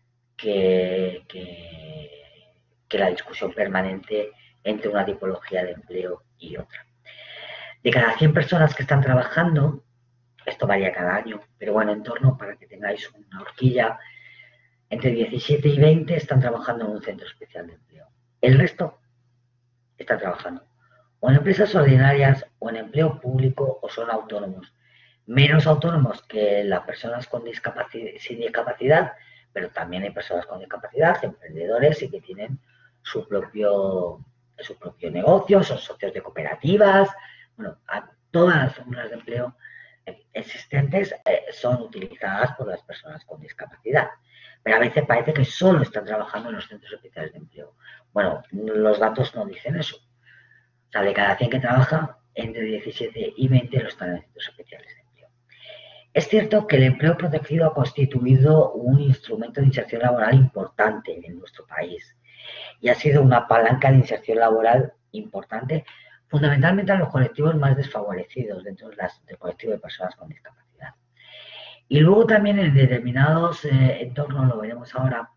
que, que, que la discusión permanente entre una tipología de empleo y otra. De cada cien personas que están trabajando, esto varía cada año, pero bueno, en torno, para que tengáis una horquilla, entre diecisiete y veinte están trabajando en un centro especial de empleo. El resto está trabajando o en empresas ordinarias o en empleo público o son autónomos. Menos autónomos que las personas con discapacidad, sin discapacidad, pero también hay personas con discapacidad, emprendedores y que tienen su propio, su propio negocio, son socios de cooperativas. Bueno, todas las fórmulas de empleo existentes eh, son utilizadas por las personas con discapacidad. Pero a veces parece que solo están trabajando en los centros especiales de empleo. Bueno, los datos no dicen eso. O sea, de cada cien que trabajan, entre diecisiete y veinte lo están en centros especiales de empleo. Es cierto que el empleo protegido ha constituido un instrumento de inserción laboral importante en nuestro país y ha sido una palanca de inserción laboral importante, fundamentalmente a los colectivos más desfavorecidos dentro del colectivo de personas con discapacidad. Y luego también en determinados eh, entornos, lo veremos ahora,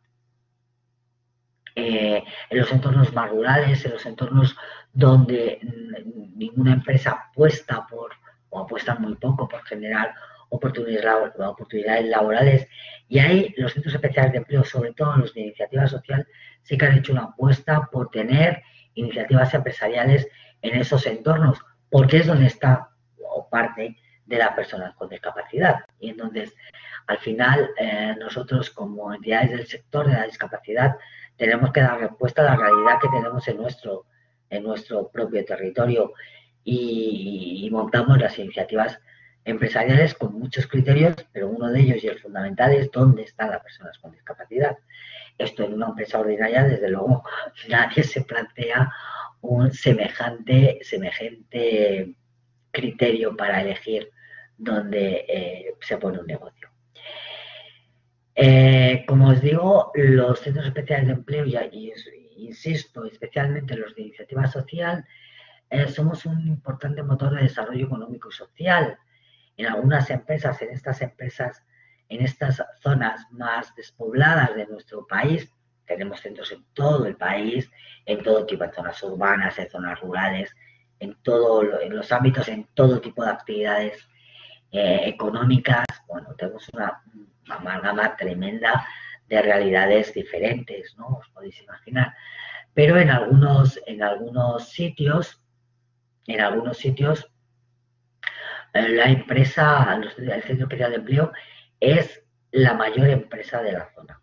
eh, en los entornos más rurales, en los entornos donde ninguna empresa apuesta por, o apuesta muy poco por generar oportunidades, oportunidades laborales, y ahí los centros especiales de empleo, sobre todo los de iniciativa social, sí que han hecho una apuesta por tener iniciativas empresariales en esos entornos, porque es donde está o parte de las personas con discapacidad. Y entonces, al final, eh, nosotros como entidades del sector de la discapacidad tenemos que dar respuesta a la realidad que tenemos en nuestro, en nuestro propio territorio y, y montamos las iniciativas empresariales con muchos criterios, pero uno de ellos y el fundamental es dónde están las personas con discapacidad. Esto en una empresa ordinaria, desde luego, nadie se plantea un semejante, semejante criterio para elegir dónde eh, se pone un negocio. Eh, como os digo, los centros especiales de empleo, y, y insisto, especialmente los de iniciativa social, eh, somos un importante motor de desarrollo económico y social. En algunas empresas, en estas empresas, en estas zonas más despobladas de nuestro país, tenemos centros en todo el país, en todo tipo, en zonas urbanas, en zonas rurales, en, todo, en los ámbitos, en todo tipo de actividades eh, económicas. Bueno, tenemos una amalgama tremenda de realidades diferentes, ¿no? Os podéis imaginar. Pero en algunos, en algunos sitios, en algunos sitios, la empresa, el Centro Especial de Empleo, es la mayor empresa de la zona.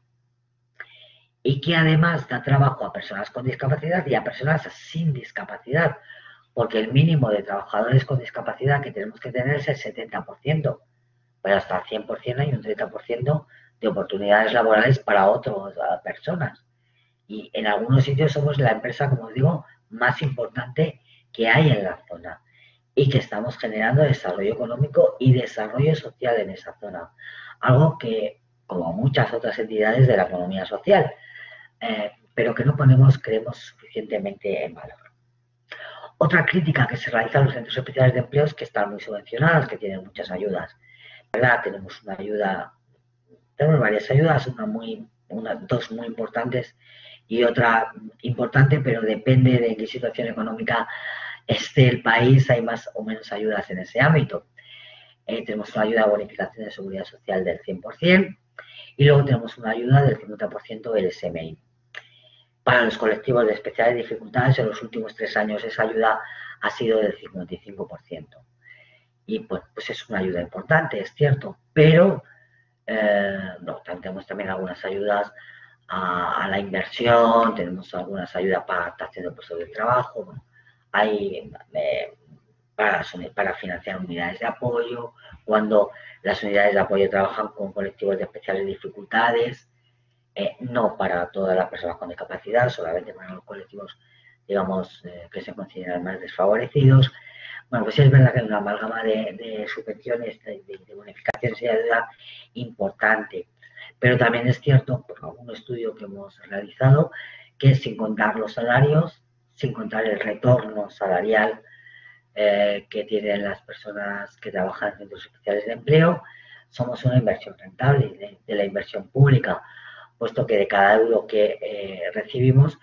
Y que además da trabajo a personas con discapacidad y a personas sin discapacidad, porque el mínimo de trabajadores con discapacidad que tenemos que tener es el setenta por ciento, pero hasta el cien por ciento hay un treinta por ciento de oportunidades laborales para otras personas. Y en algunos sitios somos la empresa, como os digo, más importante que hay en la zona y que estamos generando desarrollo económico y desarrollo social en esa zona. Algo que, como muchas otras entidades de la economía social, eh, pero que no ponemos, creemos, suficientemente en valor. Otra crítica que se realiza a los centros especiales de empleo es que están muy subvencionados, que tienen muchas ayudas. ¿Verdad? Tenemos una ayuda, tenemos varias ayudas, una muy, una, dos muy importantes y otra importante, pero depende de qué situación económica esté el país, hay más o menos ayudas en ese ámbito. Eh, tenemos una ayuda de bonificación de seguridad social del cien por ciento y luego tenemos una ayuda del cincuenta por ciento del S M I. Para los colectivos de especiales dificultades, en los últimos tres años esa ayuda ha sido del cincuenta y cinco por ciento. Y pues, pues es una ayuda importante, es cierto, pero eh, no, tenemos también algunas ayudas a, a la inversión, tenemos algunas ayudas para adaptación de puestos de trabajo, bueno, hay eh, para, para financiar unidades de apoyo, cuando las unidades de apoyo trabajan con colectivos de especiales dificultades, eh, no para todas las personas con discapacidad, solamente para los colectivos, digamos, eh, que se consideran más desfavorecidos. Bueno, pues es verdad que hay una amalgama de, de subvenciones, de, de, de bonificaciones y de ayuda importante, pero también es cierto, por algún estudio que hemos realizado, que sin contar los salarios, sin contar el retorno salarial eh, que tienen las personas que trabajan en centros especiales de empleo, somos una inversión rentable de, de la inversión pública, puesto que de cada euro que eh, recibimos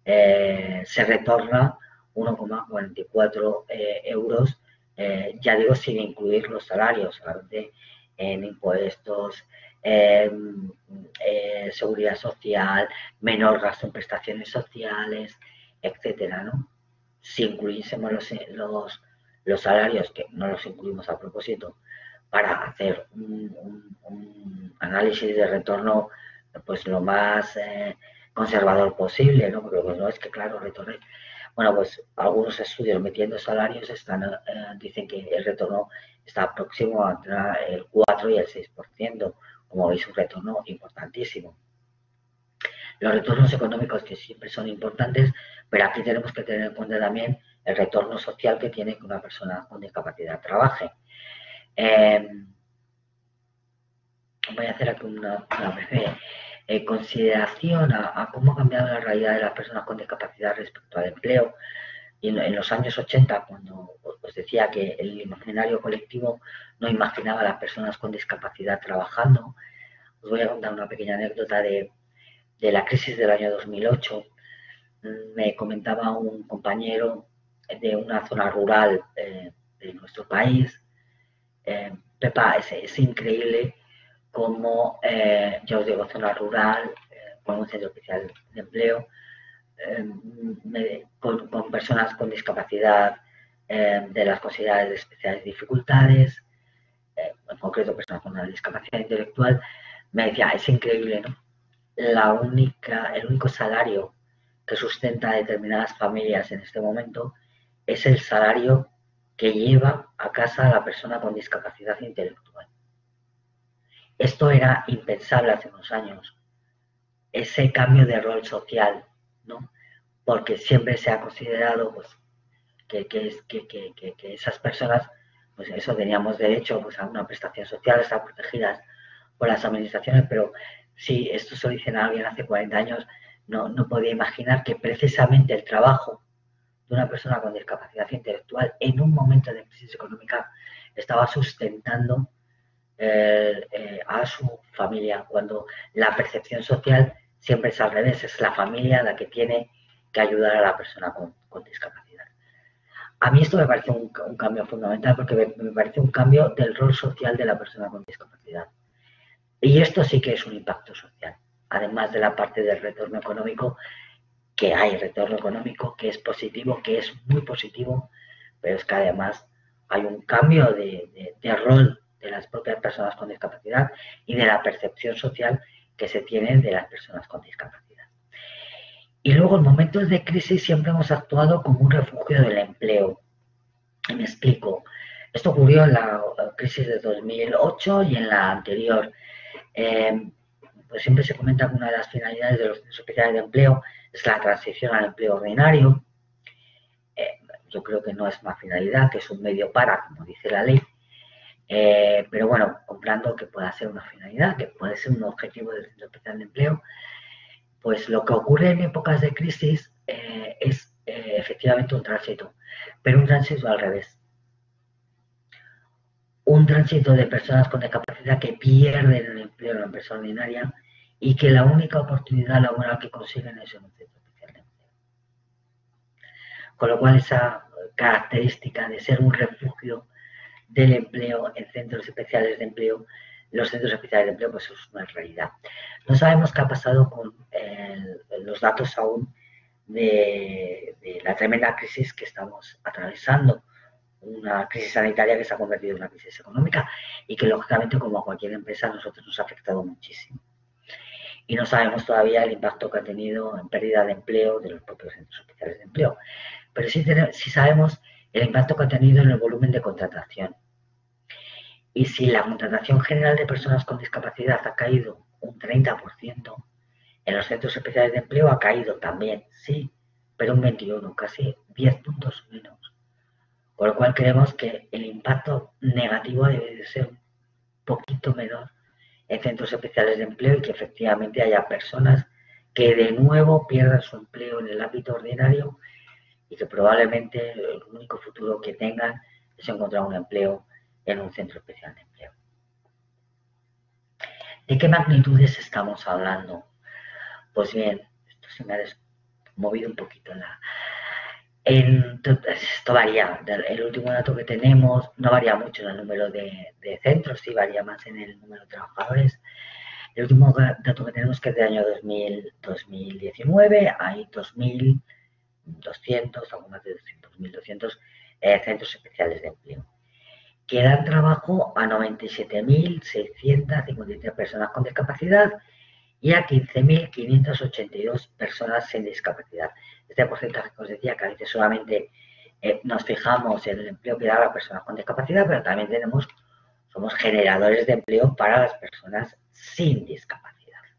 eh, se retorna uno coma cuarenta y cuatro eh, euros, eh, ya digo, sin incluir los salarios, solamente en impuestos, eh, eh, seguridad social, menor gasto en prestaciones sociales, etcétera, ¿no? Si incluyésemos los, los, los salarios, que no los incluimos a propósito, para hacer un, un, un análisis de retorno pues lo más eh, conservador posible, ¿no? Porque pues, no es que, claro, retorne. Bueno, pues algunos estudios metiendo salarios están, eh, dicen que el retorno está próximo a el cuatro y el seis por ciento, como veis, un retorno importantísimo. Los retornos económicos que siempre son importantes, pero aquí tenemos que tener en cuenta también el retorno social que tiene que una persona con discapacidad trabaje. Eh, voy a hacer aquí una, una breve eh, consideración a, a, cómo ha cambiado la realidad de las personas con discapacidad respecto al empleo. Y en, en los años ochenta, cuando os decía que el imaginario colectivo no imaginaba a las personas con discapacidad trabajando, os voy a contar una pequeña anécdota de, de la crisis del año dos mil ocho. Me comentaba un compañero de una zona rural eh, de nuestro país, eh, Pepa, es, es increíble cómo, eh, ya os digo, zona rural, eh, con un centro especial de empleo, eh, me, con, con, personas con discapacidad eh, de las consideradas de especiales dificultades, eh, en concreto personas con una discapacidad intelectual. Me decía, es increíble, ¿no? La única, el único salario que sustenta a determinadas familias en este momento es el salario que lleva a casa a la persona con discapacidad intelectual. Esto era impensable hace unos años, ese cambio de rol social, ¿no? Porque siempre se ha considerado pues, que, que, es, que, que, que, esas personas, pues eso, teníamos derecho pues, a una prestación social, están protegidas por las administraciones, pero si esto se lo dicen a alguien hace cuarenta años, no, no podía imaginar que precisamente el trabajo de una persona con discapacidad intelectual en un momento de crisis económica estaba sustentando eh, eh, a su familia, cuando la percepción social siempre es al revés, es la familia la que tiene que ayudar a la persona con, con discapacidad. A mí esto me parece un, un cambio fundamental porque me, me parece un cambio del rol social de la persona con discapacidad. Y esto sí que es un impacto social, además de la parte del retorno económico, que hay retorno económico, que es positivo, que es muy positivo, pero es que además hay un cambio de, de, de rol de las propias personas con discapacidad y de la percepción social que se tiene de las personas con discapacidad. Y luego en momentos de crisis siempre hemos actuado como un refugio del empleo. Y me explico. Esto ocurrió en la crisis de dos mil ocho y en la anterior. Eh, pues siempre se comenta que una de las finalidades de los centros especiales de empleo es la transición al empleo ordinario. Eh, yo creo que no es una finalidad, que es un medio para, como dice la ley. Eh, pero bueno, comprando que pueda ser una finalidad, que puede ser un objetivo del centro especial de empleo, pues lo que ocurre en épocas de crisis eh, es eh, efectivamente un tránsito, pero un tránsito al revés. Un tránsito de personas con discapacidad que pierden el empleo en la empresa ordinaria y que la única oportunidad laboral que consiguen es en un centro especial de empleo. Con lo cual esa característica de ser un refugio del empleo en centros especiales de empleo, los centros especiales de empleo, pues es una realidad. No sabemos qué ha pasado con el, los datos aún de, de la tremenda crisis que estamos atravesando, una crisis sanitaria que se ha convertido en una crisis económica y que lógicamente, como a cualquier empresa, a nosotros nos ha afectado muchísimo. Y no sabemos todavía el impacto que ha tenido en pérdida de empleo de los propios centros especiales de empleo, pero sí, tenemos, sí sabemos el impacto que ha tenido en el volumen de contratación. Y si la contratación general de personas con discapacidad ha caído un treinta por ciento, en los centros especiales de empleo ha caído también, sí, pero un veintiuno, casi diez puntos menos. Con lo cual creemos que el impacto negativo debe de ser un poquito menor en centros especiales de empleo y que efectivamente haya personas que de nuevo pierdan su empleo en el ámbito ordinario y que probablemente el único futuro que tengan es encontrar un empleo en un centro especial de empleo. ¿De qué magnitudes estamos hablando? Pues bien, esto se me ha movido un poquito la... En, esto varía, el último dato que tenemos no varía mucho en el número de, de centros, sí varía más en el número de trabajadores. El último dato que tenemos que es del año dos mil, dos mil diecinueve, hay dos mil doscientos, algo más de doscientos, mil doscientos eh, centros especiales de empleo, que dan trabajo a noventa y siete mil seiscientas cincuenta y tres personas con discapacidad y a quince mil quinientas ochenta y dos personas sin discapacidad. Este porcentaje que os decía, que a veces solamente eh, nos fijamos en el empleo que da a las personas con discapacidad, pero también tenemos, somos generadores de empleo para las personas sin discapacidad.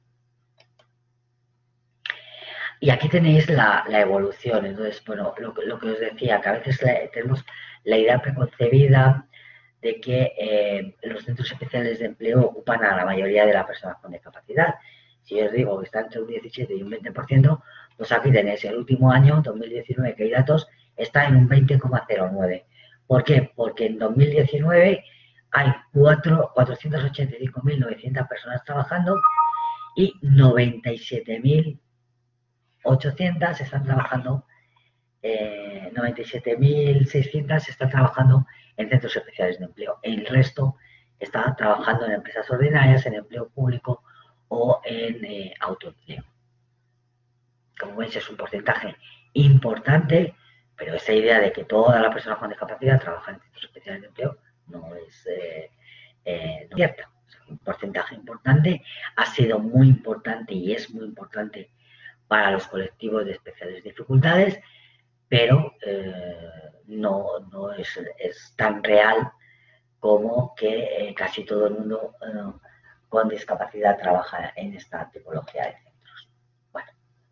Y aquí tenéis la, la evolución. Entonces, bueno, lo, lo, que os decía, que a veces la, tenemos la idea preconcebida de que eh, los centros especiales de empleo ocupan a la mayoría de las personas con discapacidad. Si yo os digo que está entre un diecisiete y un veinte por ciento, pues aquí tenéis el último año, dos mil diecinueve, que hay datos, está en un veinte coma cero nueve. ¿Por qué? Porque en dos mil diecinueve hay cuatrocientas ochenta y cinco mil novecientas personas trabajando y noventa y siete mil ochocientas están trabajando, eh, noventa y siete mil seiscientas están trabajando en centros especiales de empleo. El resto está trabajando en empresas ordinarias, en empleo público o en eh, autoempleo. Como veis, es un porcentaje importante, pero esa idea de que todas las personas con discapacidad trabajan en centros especiales de empleo no es eh, eh, no cierta. O sea, un porcentaje importante, ha sido muy importante y es muy importante para los colectivos de especiales dificultades, pero eh, no, no es, es, tan real como que eh, casi todo el mundo eh, con discapacidad trabaja en esta tipología de centros. Bueno.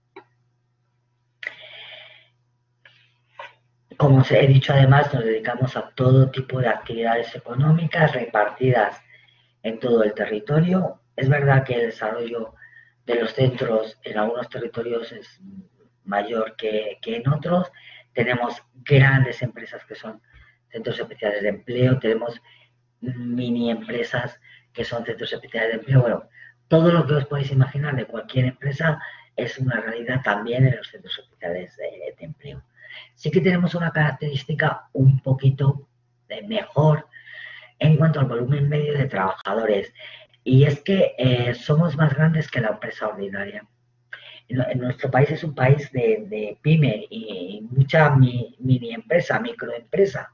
Como os he dicho, además, nos dedicamos a todo tipo de actividades económicas repartidas en todo el territorio. Es verdad que el desarrollo de los centros en algunos territorios es mayor que, que en otros. Tenemos grandes empresas que son centros especiales de empleo, tenemos mini empresas que son centros especiales de empleo. Bueno, todo lo que os podéis imaginar de cualquier empresa es una realidad también en los centros especiales de, de empleo. Sí que tenemos una característica un poquito mejor en cuanto al volumen medio de trabajadores, y es que eh, somos más grandes que la empresa ordinaria. En, en nuestro país es un país de, de pyme y mucha mi, mini empresa, microempresa.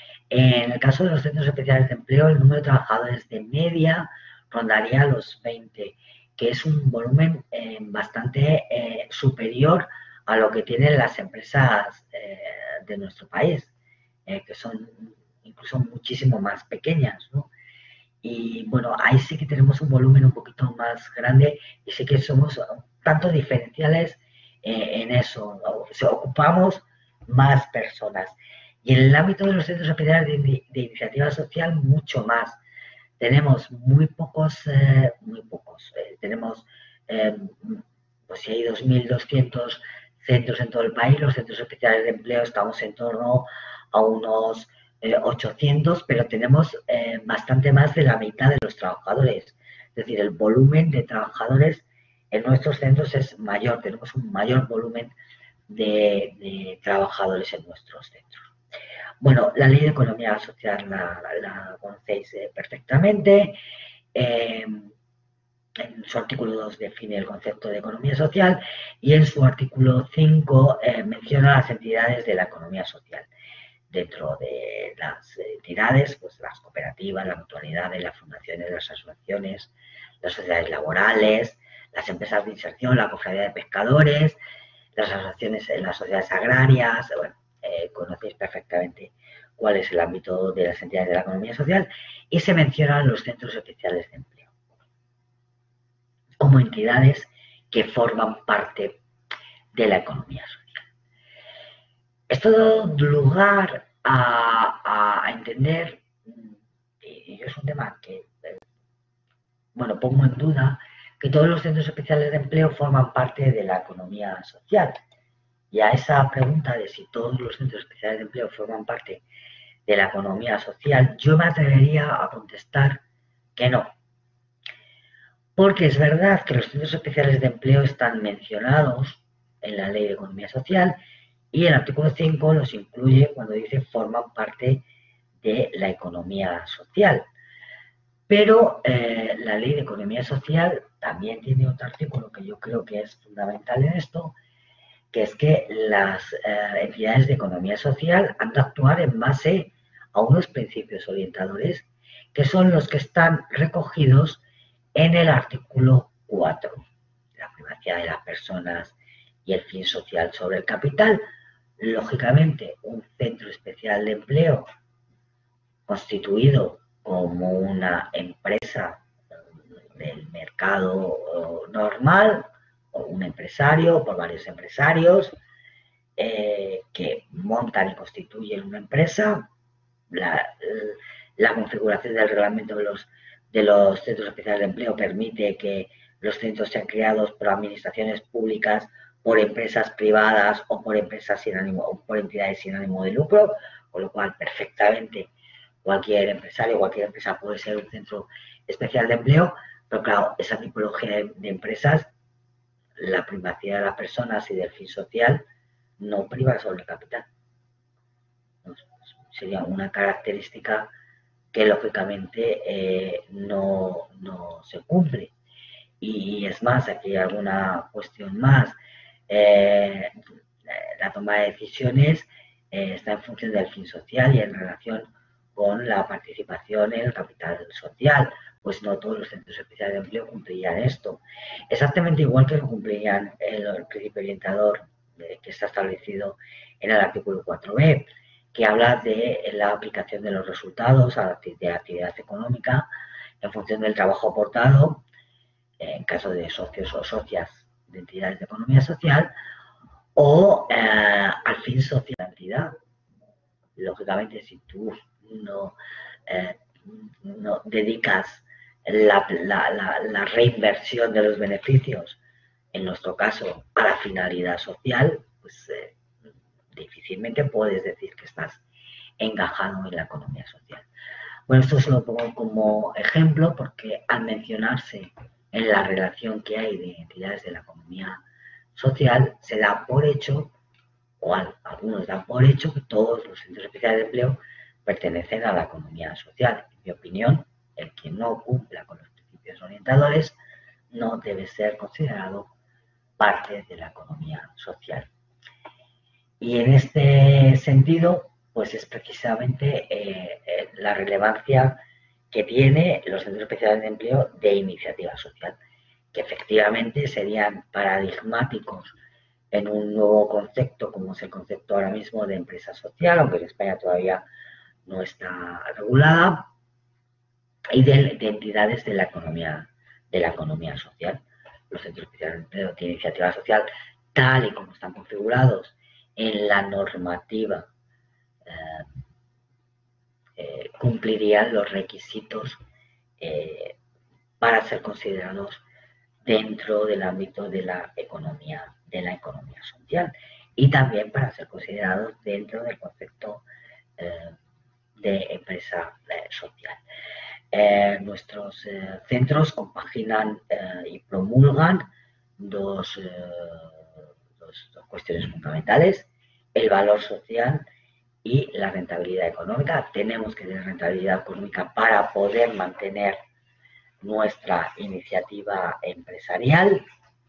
En el caso de los centros especiales de empleo, el número de trabajadores de media rondaría los veinte, que es un volumen eh, bastante eh, superior a lo que tienen las empresas eh, de nuestro país, eh, que son incluso muchísimo más pequeñas, ¿no? Y bueno, ahí sí que tenemos un volumen un poquito más grande y sí que somos tanto diferenciales eh, en eso, ¿no? O sea, ocupamos más personas. Y en el ámbito de los centros especiales de, de iniciativa social, mucho más. Tenemos muy pocos, eh, muy pocos, eh, tenemos, eh, pues si hay dos mil doscientos centros en todo el país, los centros especiales de empleo estamos en torno a unos eh, ochocientos, pero tenemos eh, bastante más de la mitad de los trabajadores. Es decir, el volumen de trabajadores en nuestros centros es mayor, tenemos un mayor volumen de, de trabajadores en nuestros centros. Bueno, la ley de economía social la, la conocéis eh, perfectamente. Eh, en su artículo dos define el concepto de economía social y en su artículo cinco eh, menciona las entidades de la economía social. Dentro de las entidades, pues las cooperativas, las mutualidades, las fundaciones, las asociaciones, las sociedades laborales, las empresas de inserción, la cofradía de pescadores, las asociaciones, las sociedades agrarias. Bueno, eh, conocéis perfectamente cuál es el ámbito de las entidades de la economía social, y se mencionan los centros especiales de empleo como entidades que forman parte de la economía social. Esto da lugar a, a entender, y es un tema que, bueno, pongo en duda, que todos los centros especiales de empleo forman parte de la economía social. Y a esa pregunta de si todos los centros especiales de empleo forman parte de la economía social, yo me atrevería a contestar que no. Porque es verdad que los centros especiales de empleo están mencionados en la Ley de Economía Social y el artículo cinco los incluye cuando dice forman parte de la economía social. Pero eh, la Ley de Economía Social también tiene otro artículo que yo creo que es fundamental en esto, que es que las eh, entidades de economía social han de actuar en base a unos principios orientadores que son los que están recogidos en el artículo cuatro, la privacidad de las personas y el fin social sobre el capital. Lógicamente, un centro especial de empleo constituido como una empresa del mercado normal, o un empresario, por varios empresarios, eh, que montan y constituyen una empresa. La, la configuración del reglamento de los, de los centros especiales de empleo permite que los centros sean creados por administraciones públicas, por empresas privadas o por empresas sin ánimo, o por entidades sin ánimo de lucro, con lo cual perfectamente cualquier empresario, cualquier empresa puede ser un centro especial de empleo, pero claro, esa tipología de, de empresas, la privacidad de las personas y del fin social, no priva sobre el capital. Sería una característica que lógicamente eh, no, no se cumple. Y es más, aquí hay alguna cuestión más. Eh, la toma de decisiones eh, está en función del fin social y en relación con la participación en el capital social. Pues no todos los centros especiales de empleo cumplirían esto. Exactamente igual que lo cumplirían el, el principio orientador eh, que está establecido en el artículo cuatro b, que habla de la aplicación de los resultados a la de actividad económica en función del trabajo aportado, en caso de socios o socias de entidades de economía social, o eh, al fin social de la entidad. Lógicamente, si tú no, eh, no dedicas la, la, la, la reinversión de los beneficios, en nuestro caso, a la finalidad social, pues eh, difícilmente puedes decir que estás engajado en la economía social. Bueno, esto se lo pongo como ejemplo porque al mencionarse en la relación que hay de entidades de la economía social, se da por hecho, o algunos dan por hecho, que todos los centros especiales de empleo pertenecen a la economía social. En mi opinión, el que no cumpla con los principios orientadores no debe ser considerado parte de la economía social. Y en este sentido, pues es precisamente eh, eh, la relevancia que tiene los centros especiales de empleo de iniciativa social, que efectivamente serían paradigmáticos en un nuevo concepto, como es el concepto ahora mismo de empresa social, aunque en España todavía no está regulada, y de, de entidades de la economía, de la economía social. Los centros especiales de empleo de iniciativa social, tal y como están configurados en la normativa, eh, eh, cumplirían los requisitos eh, para ser considerados dentro del ámbito de la economía, de la economía social, y también para ser considerados dentro del concepto eh, de empresa eh, social. Eh, nuestros eh, centros compaginan eh, y promulgan dos, eh, dos, dos cuestiones fundamentales: el valor social y la rentabilidad económica. Tenemos que tener rentabilidad económica para poder mantener nuestra iniciativa empresarial,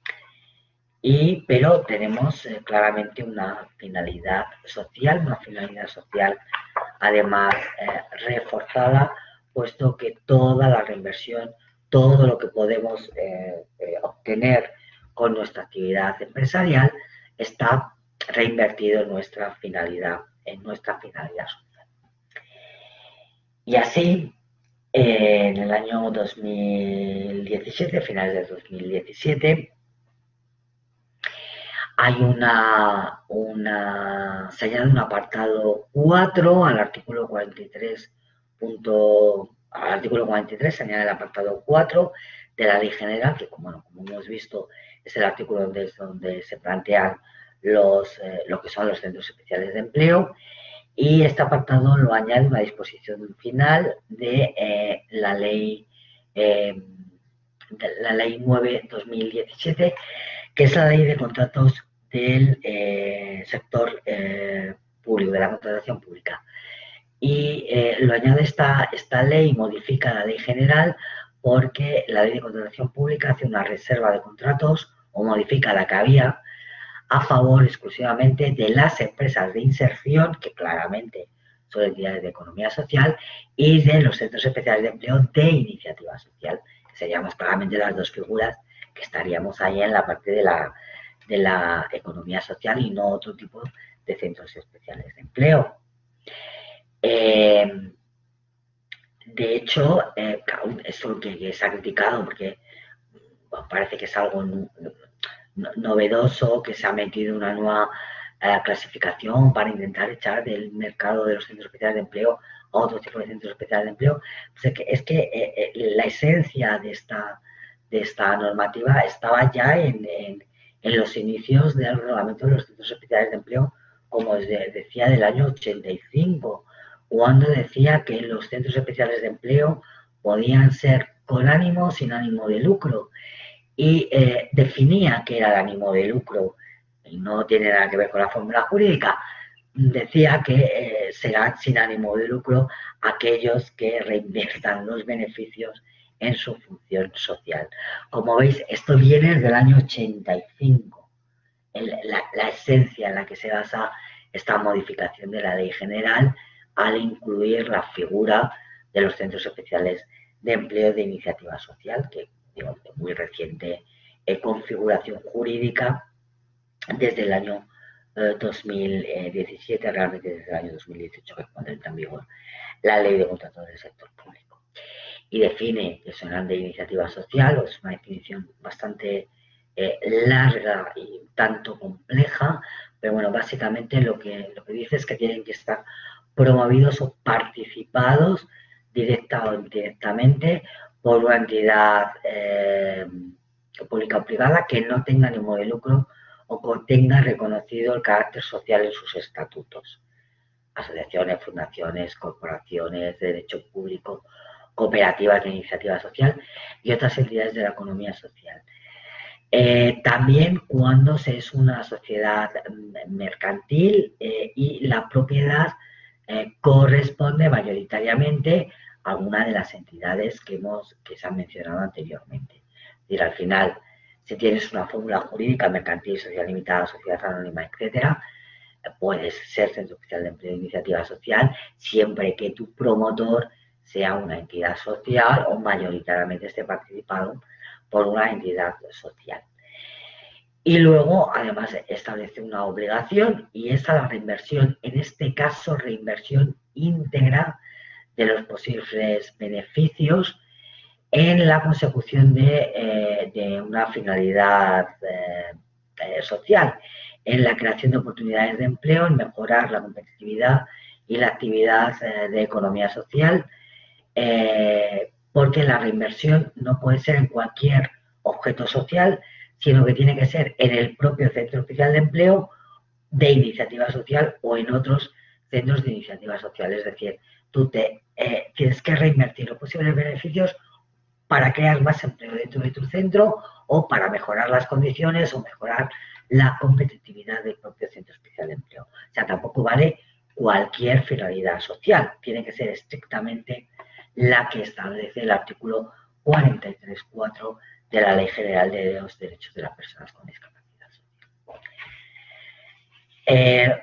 y, pero tenemos eh, claramente una finalidad social, una finalidad social además eh, reforzada, puesto que toda la reinversión, todo lo que podemos eh, eh, obtener con nuestra actividad empresarial está reinvertido en nuestra finalidad, en nuestra finalidad social. Y así, eh, en el año dos mil diecisiete, finales de dos mil diecisiete, hay una, una, se añade un apartado cuatro al artículo cuarenta y tres. Punto, al artículo cuarenta y tres se añade el apartado cuatro de la Ley General, que como, como hemos visto es el artículo donde, donde se plantean los, eh, lo que son los centros especiales de empleo, y este apartado lo añade una disposición final de eh, la ley eh, de la ley nueve barra dos mil diecisiete, que es la ley de contratos del eh, sector eh, público, de la contratación pública. Y eh, lo añade esta, esta ley, modifica la ley general, porque la ley de contratación pública hace una reserva de contratos, o modifica la que había, a favor exclusivamente de las empresas de inserción, que claramente son entidades de economía social, y de los centros especiales de empleo de iniciativa social, que serían más claramente las dos figuras que estaríamos ahí en la parte de la, de la economía social y no otro tipo de centros especiales de empleo. Eh, de hecho, eh, esto que, que se ha criticado, porque bueno, parece que es algo no, no, novedoso, que se ha metido una nueva eh, clasificación para intentar echar del mercado de los centros especiales de empleo a otro tipo de centros especiales de empleo. Pues es que, es que eh, eh, la esencia de esta, de esta normativa estaba ya en, en, en los inicios del reglamento de los centros especiales de empleo, como desde, decía, del año ochenta y cinco, cuando decía que los centros especiales de empleo podían ser con ánimo o sin ánimo de lucro, y eh, definía qué era el ánimo de lucro, y no tiene nada que ver con la fórmula jurídica. Decía que eh, serán sin ánimo de lucro aquellos que reinviertan los beneficios en su función social. Como veis, esto viene del año ochenta y cinco, el, la, la esencia en la que se basa esta modificación de la ley general al incluir la figura de los centros especiales de empleo de iniciativa social, que digo, de muy reciente eh, configuración jurídica desde el año eh, dos mil diecisiete, realmente desde el año dos mil dieciocho, que es cuando entra en vigor la ley de contratos del sector público. Y define que son de iniciativa social, es una definición bastante eh, larga y tanto compleja, pero bueno, básicamente lo que, lo que dice es que tienen que estar promovidos o participados directa o indirectamente por una entidad eh, pública o privada que no tenga ánimo de lucro o que tenga reconocido el carácter social en sus estatutos. Asociaciones, fundaciones, corporaciones de derecho público, cooperativas de iniciativa social y otras entidades de la economía social. Eh, también cuando se es una sociedad mercantil eh, y la propiedad eh, corresponde mayoritariamente a alguna de las entidades que, hemos, que se han mencionado anteriormente. Es decir, al final, si tienes una fórmula jurídica mercantil, sociedad limitada, sociedad anónima, etcétera, puedes ser centro especial de empleo de iniciativa social siempre que tu promotor sea una entidad social o mayoritariamente esté participado por una entidad social. Y luego, además, establece una obligación y es la reinversión, en este caso, reinversión íntegra de los posibles beneficios en la consecución de, eh, de una finalidad eh, eh, social, en la creación de oportunidades de empleo, en mejorar la competitividad y la actividad eh, de economía social, eh, porque la reinversión no puede ser en cualquier objeto social, sino que tiene que ser en el propio centro especial de empleo de iniciativa social o en otros centros de iniciativa social. Es decir, tú te, eh, tienes que reinvertir los posibles beneficios para crear más empleo dentro de tu centro o para mejorar las condiciones o mejorar la competitividad del propio centro especial de empleo. O sea, tampoco vale cualquier finalidad social, tiene que ser estrictamente la que establece el artículo cuarenta y tres punto cuatro de la Ley General de los Derechos de las Personas con Discapacidad Social. Eh,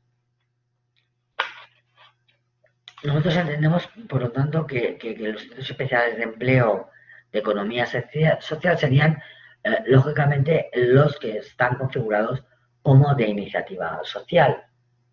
nosotros entendemos, por lo tanto, que, que, que los centros especiales de empleo de economía social serían, eh, lógicamente, los que están configurados como de iniciativa social.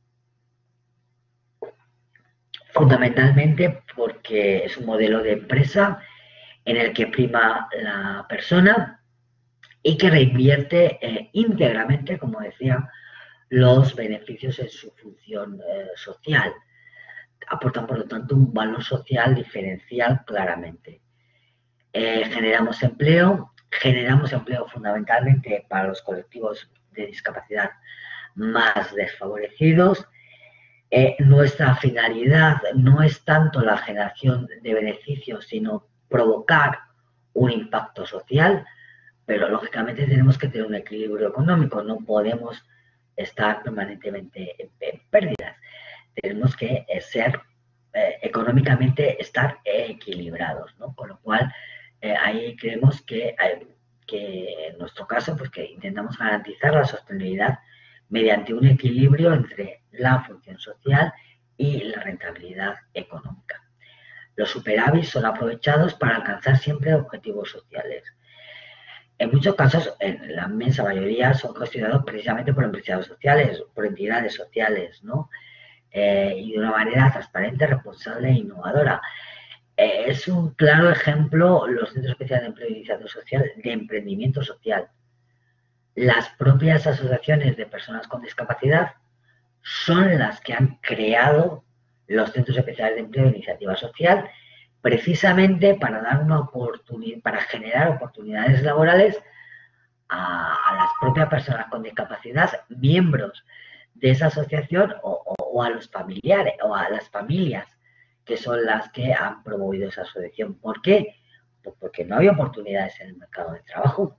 Fundamentalmente porque es un modelo de empresa en el que prima la persona y que reinvierte eh, íntegramente, como decía, los beneficios en su función eh, social. Aportan, por lo tanto, un valor social diferencial claramente. Eh, generamos empleo, generamos empleo fundamentalmente para los colectivos de discapacidad más desfavorecidos. Eh, nuestra finalidad no es tanto la generación de beneficios, sino provocar un impacto social, pero lógicamente tenemos que tener un equilibrio económico, no podemos estar permanentemente en, en pérdidas, tenemos que ser eh, económicamente estar equilibrados, ¿no? Con lo cual eh, ahí creemos que, eh, que en nuestro caso, pues que intentamos garantizar la sostenibilidad mediante un equilibrio entre la función social y la rentabilidad económica. Los superávits son aprovechados para alcanzar siempre objetivos sociales. En muchos casos, en la inmensa mayoría, son gestionados precisamente por empresarios sociales, por entidades sociales, ¿no? Eh, y de una manera transparente, responsable e innovadora. Eh, es un claro ejemplo los Centros Especiales de Empleo e Iniciativa Social de emprendimiento social. Las propias asociaciones de personas con discapacidad son las que han creado los Centros Especiales de Empleo e Iniciativa Social precisamente para dar una oportunidad, para generar oportunidades laborales a, a las propias personas con discapacidad, miembros de esa asociación o, o, o a los familiares o a las familias que son las que han promovido esa asociación. ¿Por qué? Pues porque no había oportunidades en el mercado de trabajo.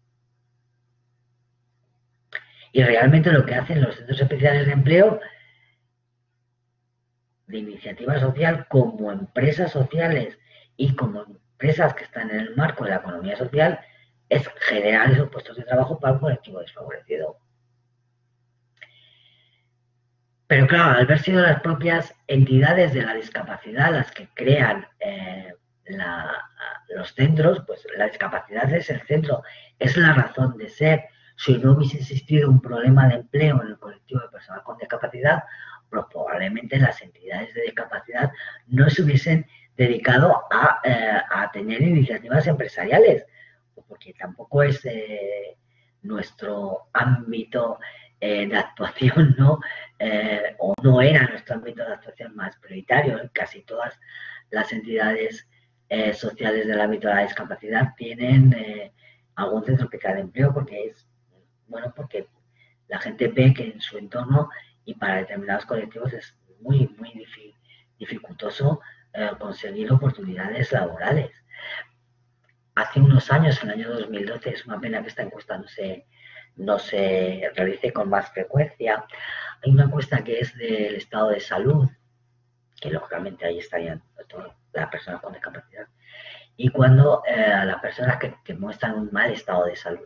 Y realmente lo que hacen los centros especiales de empleo de iniciativa social como empresas sociales y como empresas que están en el marco de la economía social es generar esos puestos de trabajo para un colectivo desfavorecido. Pero claro, al haber sido las propias entidades de la discapacidad las que crean eh, la, los centros, pues la discapacidad es el centro, es la razón de ser. Si no hubiese existido un problema de empleo en el colectivo de personas con discapacidad, pues probablemente las entidades de discapacidad no se hubiesen dedicado a, eh, a tener iniciativas empresariales, porque tampoco es eh, nuestro ámbito eh, de actuación, ¿no? Eh, o no era nuestro ámbito de actuación más prioritario. Casi todas las entidades eh, sociales del ámbito de la discapacidad tienen eh, algún centro especial de empleo porque es, bueno, porque la gente ve que en su entorno y para determinados colectivos es muy, muy dificultoso eh, conseguir oportunidades laborales. Hace unos años, en el año dos mil doce, es una pena que esta encuesta no se, no se realice con más frecuencia. Hay una encuesta que es del estado de salud, que lógicamente ahí estarían todas las personas con discapacidad, y cuando eh, las personas que, que muestran un mal estado de salud,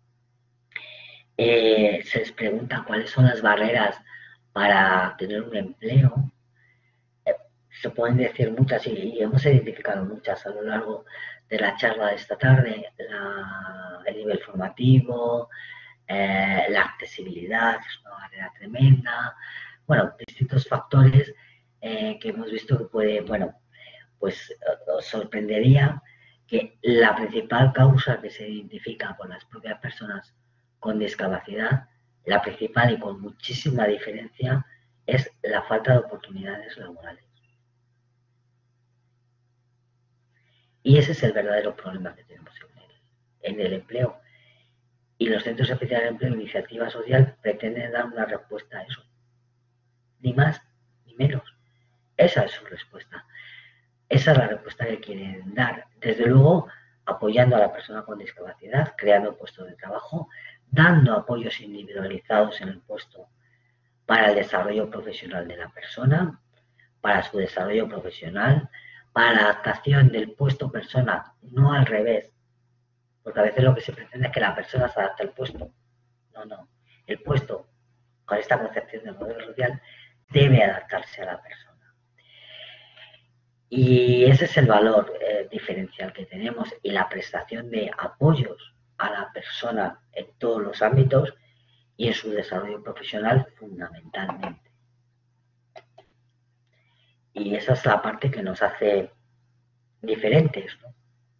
eh, se les pregunta cuáles son las barreras para tener un empleo. Eh, se pueden decir muchas y, y hemos identificado muchas a lo largo de la charla de esta tarde, la, el nivel formativo, eh, la accesibilidad, que es una barrera tremenda, bueno, distintos factores eh, que hemos visto que puede, bueno, pues os sorprendería que la principal causa que se identifica por las propias personas con discapacidad, la principal y con muchísima diferencia, es la falta de oportunidades laborales. Y ese es el verdadero problema que tenemos en el, en el empleo. Y los centros especiales de empleo e iniciativa social pretenden dar una respuesta a eso. Ni más ni menos. Esa es su respuesta. Esa es la respuesta que quieren dar. Desde luego, apoyando a la persona con discapacidad, creando puestos de trabajo, dando apoyos individualizados en el puesto para el desarrollo profesional de la persona, para su desarrollo profesional, para la adaptación del puesto persona, no al revés, porque a veces lo que se pretende es que la persona se adapte al puesto. No, no. El puesto, con esta concepción del modelo social, debe adaptarse a la persona. Y ese es el valor eh, diferencial que tenemos y la prestación de apoyos a la persona en todos los ámbitos y en su desarrollo profesional fundamentalmente. Y esa es la parte que nos hace diferentes, ¿no?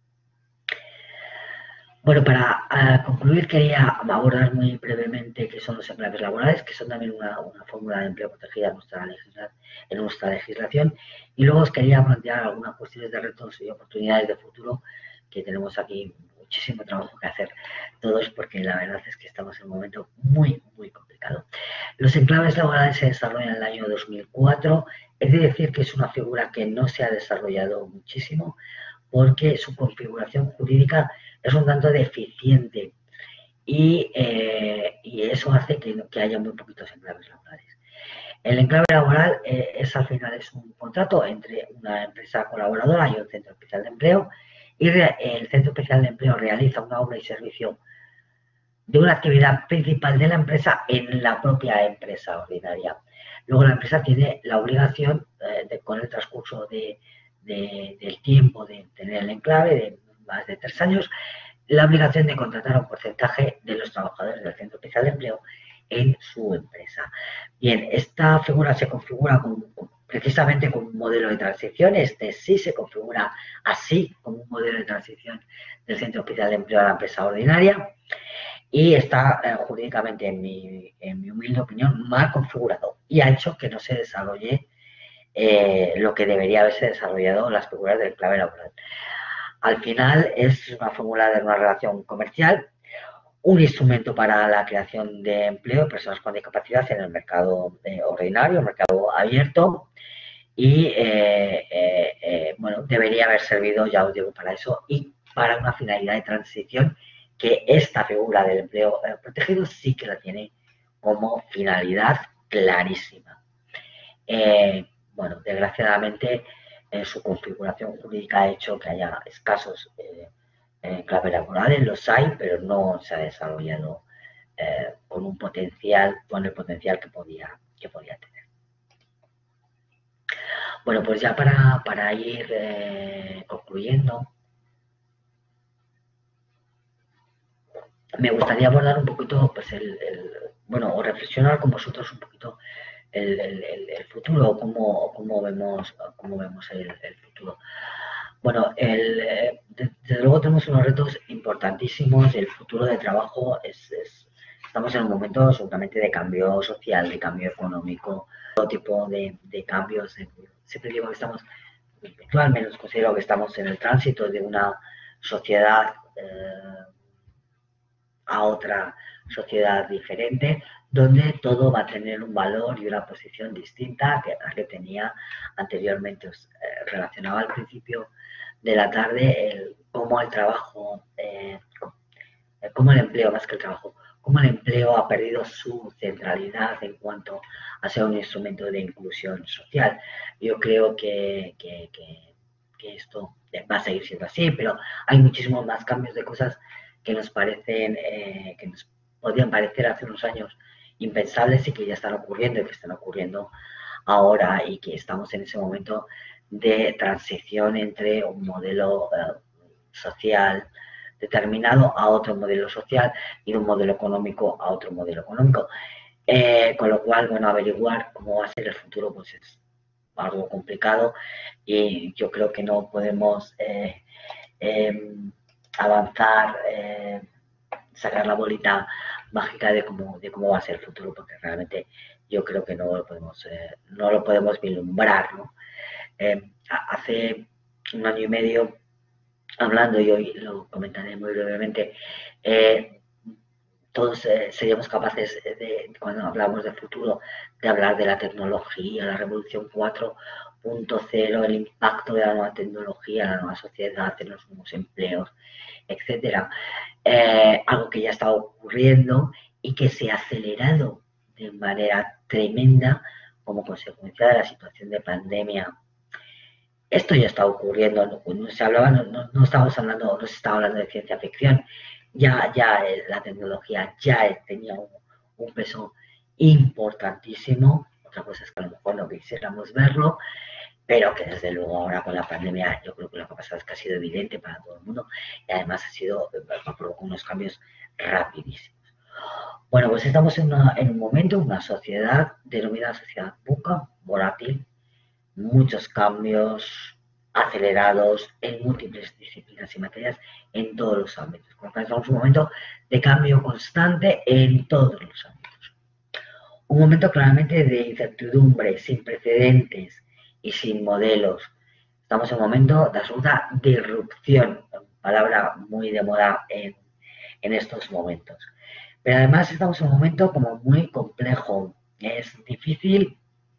Bueno, para uh, concluir quería abordar muy brevemente qué son los empleados laborales, que son también una, una fórmula de empleo protegida en nuestra, en nuestra legislación, y luego os quería plantear algunas cuestiones de retos y oportunidades de futuro, que tenemos aquí muchísimo trabajo que hacer todos, porque la verdad es que estamos en un momento muy, muy complicado. Los enclaves laborales se desarrollan en el año dos mil cuatro, es de decir que es una figura que no se ha desarrollado muchísimo, porque su configuración jurídica es un tanto deficiente y, eh, y eso hace que, que haya muy poquitos enclaves laborales. El enclave laboral eh, es al final es un contrato entre una empresa colaboradora y un centro especial de empleo y el Centro Especial de Empleo realiza una obra y servicio de una actividad principal de la empresa en la propia empresa ordinaria. Luego la empresa tiene la obligación, eh, de, con el transcurso de, de, del tiempo de tener el enclave, de más de tres años, la obligación de contratar a un porcentaje de los trabajadores del Centro Especial de Empleo en su empresa. Bien, esta figura se configura con, precisamente con un modelo de transición. Este sí se configura así, como un modelo de transición del Centro Especial de Empleo a la empresa ordinaria, y está eh, jurídicamente, en mi, en mi humilde opinión, mal configurado y ha hecho que no se desarrolle eh, lo que debería haberse desarrollado en las figuras del enclave laboral. Al final es una fórmula de una relación comercial, un instrumento para la creación de empleo de personas con discapacidad en el mercado eh, ordinario, el mercado abierto, y eh, eh, eh, bueno, debería haber servido, ya os digo, para eso y para una finalidad de transición, que esta figura del empleo eh, protegido sí que la tiene como finalidad clarísima. Eh, bueno, desgraciadamente eh, su configuración jurídica ha hecho que haya escasos eh, eh, claves laborales, los hay, pero no se ha desarrollado eh, con un potencial, con el potencial que podía, que podía tener. Bueno, pues ya para, para ir eh, concluyendo, me gustaría abordar un poquito, pues el, el, bueno, o reflexionar con vosotros un poquito el, el, el futuro, cómo, cómo vemos, cómo vemos el, el futuro. Bueno, el, eh, desde luego tenemos unos retos importantísimos. El futuro de trabajo es, es, estamos en un momento absolutamente de cambio social, de cambio económico, todo tipo de, de cambios. Siempre digo que estamos, yo al menos considero que estamos en el tránsito de una sociedad eh, a otra sociedad diferente, donde todo va a tener un valor y una posición distinta a que, a que tenía anteriormente. Os eh, relacionaba al principio de la tarde el, cómo el trabajo, eh, cómo el empleo, más que el trabajo, cómo el empleo ha perdido su centralidad en cuanto a ser un instrumento de inclusión social. Yo creo que, que, que, que esto va a seguir siendo así, pero hay muchísimos más cambios de cosas que nos parecen, eh, que nos podían parecer hace unos años impensables y que ya están ocurriendo y que están ocurriendo ahora, y que estamos en ese momento de transición entre un modelo eh, social determinado a otro modelo social y de un modelo económico a otro modelo económico. Eh, con lo cual, bueno, averiguar cómo va a ser el futuro pues es algo complicado, y yo creo que no podemos eh, eh, avanzar, eh, sacar la bolita mágica de cómo, de cómo va a ser el futuro, porque realmente yo creo que no lo podemos, eh, no lo podemos vislumbrar, ¿no? Eh, hace un año y medio, hablando, y hoy lo comentaré muy brevemente, eh, todos eh, seríamos capaces de, cuando hablamos de futuro, de hablar de la tecnología, la revolución cuatro punto cero, el impacto de la nueva tecnología en la nueva sociedad, en los nuevos empleos, etcétera. Eh, algo que ya está ocurriendo y que se ha acelerado de manera tremenda como consecuencia de la situación de pandemia. Esto ya está ocurriendo, no, no se hablaba, no, no, no estamos hablando, no se estaba hablando de ciencia ficción. Ya, ya la tecnología ya tenía un, un peso importantísimo. Otra cosa es que a lo mejor no quisiéramos verlo, pero que desde luego ahora con la pandemia yo creo que lo que ha pasado es que ha sido evidente para todo el mundo, y además ha sido, ha provocado unos cambios rapidísimos. Bueno, pues estamos en, una, en un momento, una sociedad denominada sociedad buca, volátil, muchos cambios acelerados en múltiples disciplinas y materias en todos los ámbitos. Como que estamos en un momento de cambio constante en todos los ámbitos. Un momento claramente de incertidumbre, sin precedentes y sin modelos. Estamos en un momento de absoluta disrupción, palabra muy de moda en, en estos momentos. Pero además estamos en un momento como muy complejo. Es difícil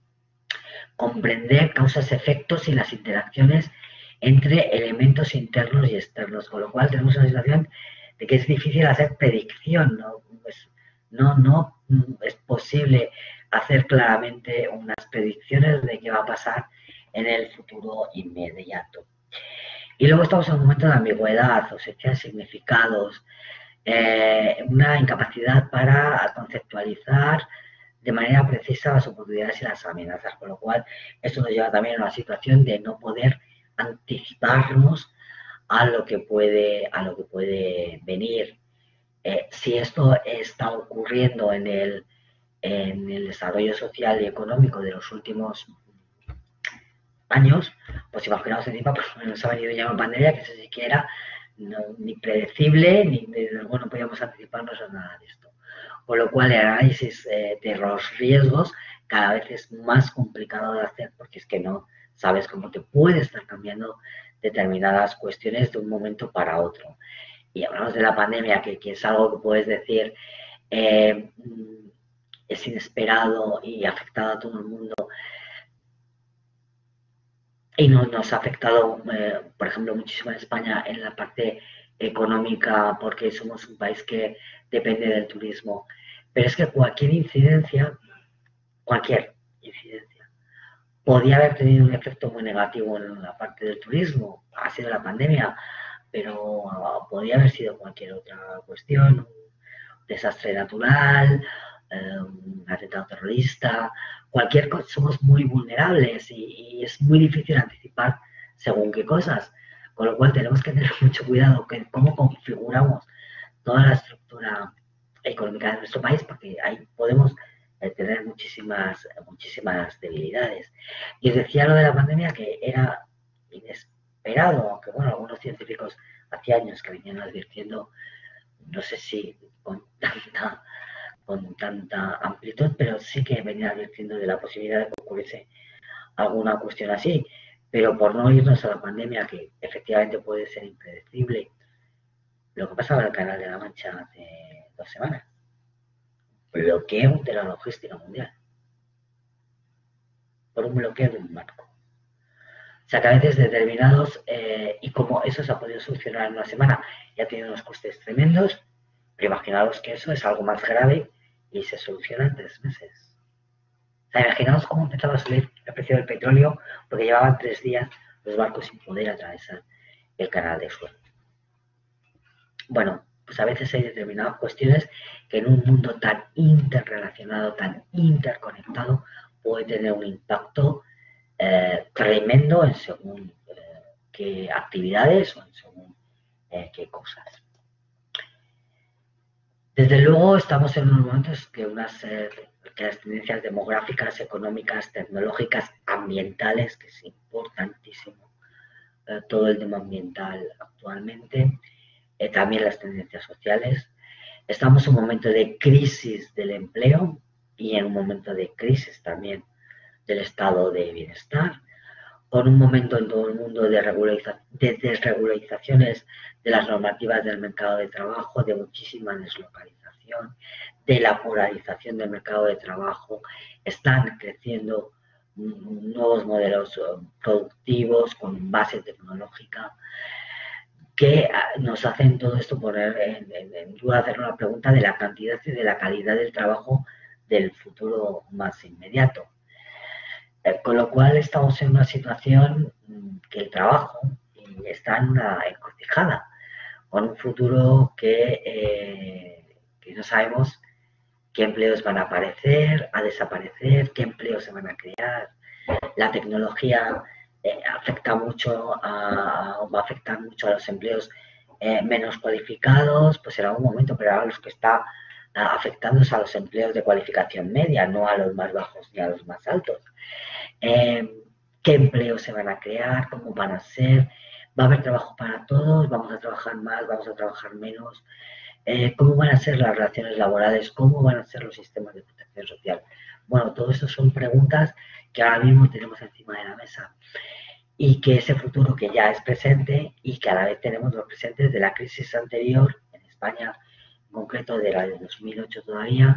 comprender causas, efectos y las interacciones entre elementos internos y externos, con lo cual tenemos una situación de que es difícil hacer predicción, ¿no? Pues no, no es posible hacer claramente unas predicciones de qué va a pasar en el futuro inmediato. Y luego estamos en un momento de ambigüedad, ausencia de significados, eh, una incapacidad para conceptualizar de manera precisa las oportunidades y las amenazas, con lo cual esto nos lleva también a una situación de no poder anticiparnos a lo que puede, a lo que puede venir. Eh, si esto está ocurriendo en el, en el desarrollo social y económico de los últimos años, pues imaginaos encima, pues nos ha venido ya una pandemia que ni siquiera no, ni predecible, ni de, bueno, podíamos anticiparnos a nada de esto. Con lo cual el análisis eh, de los riesgos cada vez es más complicado de hacer porque es que no sabes cómo te puede estar cambiando determinadas cuestiones de un momento para otro. Y hablamos de la pandemia, que, que es algo que puedes decir eh, es inesperado y ha afectado a todo el mundo. Y no, nos ha afectado, eh, por ejemplo, muchísimo en España en la parte económica porque somos un país que depende del turismo. Pero es que cualquier incidencia, cualquier incidencia, podía haber tenido un efecto muy negativo en la parte del turismo. Ha sido la pandemia, pero uh, podría haber sido cualquier otra cuestión, un desastre natural, eh, un atentado terrorista, cualquier cosa, somos muy vulnerables y, y, es muy difícil anticipar según qué cosas, con lo cual tenemos que tener mucho cuidado con cómo configuramos toda la estructura económica de nuestro país, porque ahí podemos eh, tener muchísimas, muchísimas debilidades. Y os decía lo de la pandemia que era inesperado, aunque bueno, algunos científicos hace años que venían advirtiendo, no sé si con tanta con tanta amplitud, pero sí que venía advirtiendo de la posibilidad de que ocurriese alguna cuestión así. Pero por no irnos a la pandemia, que efectivamente puede ser impredecible, lo que pasaba en el Canal de la Mancha hace dos semanas, bloqueo de la logística mundial, por un bloqueo de un barco. O sea que a veces determinados, eh, y como eso se ha podido solucionar en una semana y ha tenido unos costes tremendos, pero imaginaos que eso es algo más grave y se soluciona en tres meses. O sea, imaginaos cómo empezaba a subir el precio del petróleo porque llevaban tres días los barcos sin poder atravesar el canal de Suez. Bueno, pues a veces hay determinadas cuestiones que en un mundo tan interrelacionado, tan interconectado, puede tener un impacto eh, tremendo en según eh, qué actividades o en según eh, qué cosas. Desde luego estamos en unos momentos que, unas, eh, que las tendencias demográficas, económicas, tecnológicas, ambientales, que es importantísimo eh, todo el tema ambiental actualmente, eh, también las tendencias sociales. Estamos en un momento de crisis del empleo y en un momento de crisis también del estado de bienestar, con un momento en todo el mundo de, regulariza de desregularizaciones de las normativas del mercado de trabajo, de muchísima deslocalización, de la polarización del mercado de trabajo. Están creciendo nuevos modelos productivos con base tecnológica que nos hacen todo esto poner en, en, en duda, hacer una pregunta de la cantidad y de la calidad del trabajo del futuro más inmediato. Con lo cual estamos en una situación que el trabajo está en una encrucijada, con un futuro que, eh, que no sabemos qué empleos van a aparecer, a desaparecer, qué empleos se van a crear. La tecnología eh, afecta mucho a, va a afectar mucho a los empleos eh, menos cualificados, pues en algún momento, pero ahora los que está afectando a los empleos de cualificación media, no a los más bajos ni a los más altos. Eh, qué empleos se van a crear, cómo van a ser, va a haber trabajo para todos, vamos a trabajar más, vamos a trabajar menos, eh, cómo van a ser las relaciones laborales, cómo van a ser los sistemas de protección social. Bueno, todo eso son preguntas que ahora mismo tenemos encima de la mesa y que ese futuro que ya es presente y que a la vez tenemos los presentes de la crisis anterior, en España en concreto de la de dos mil ocho todavía,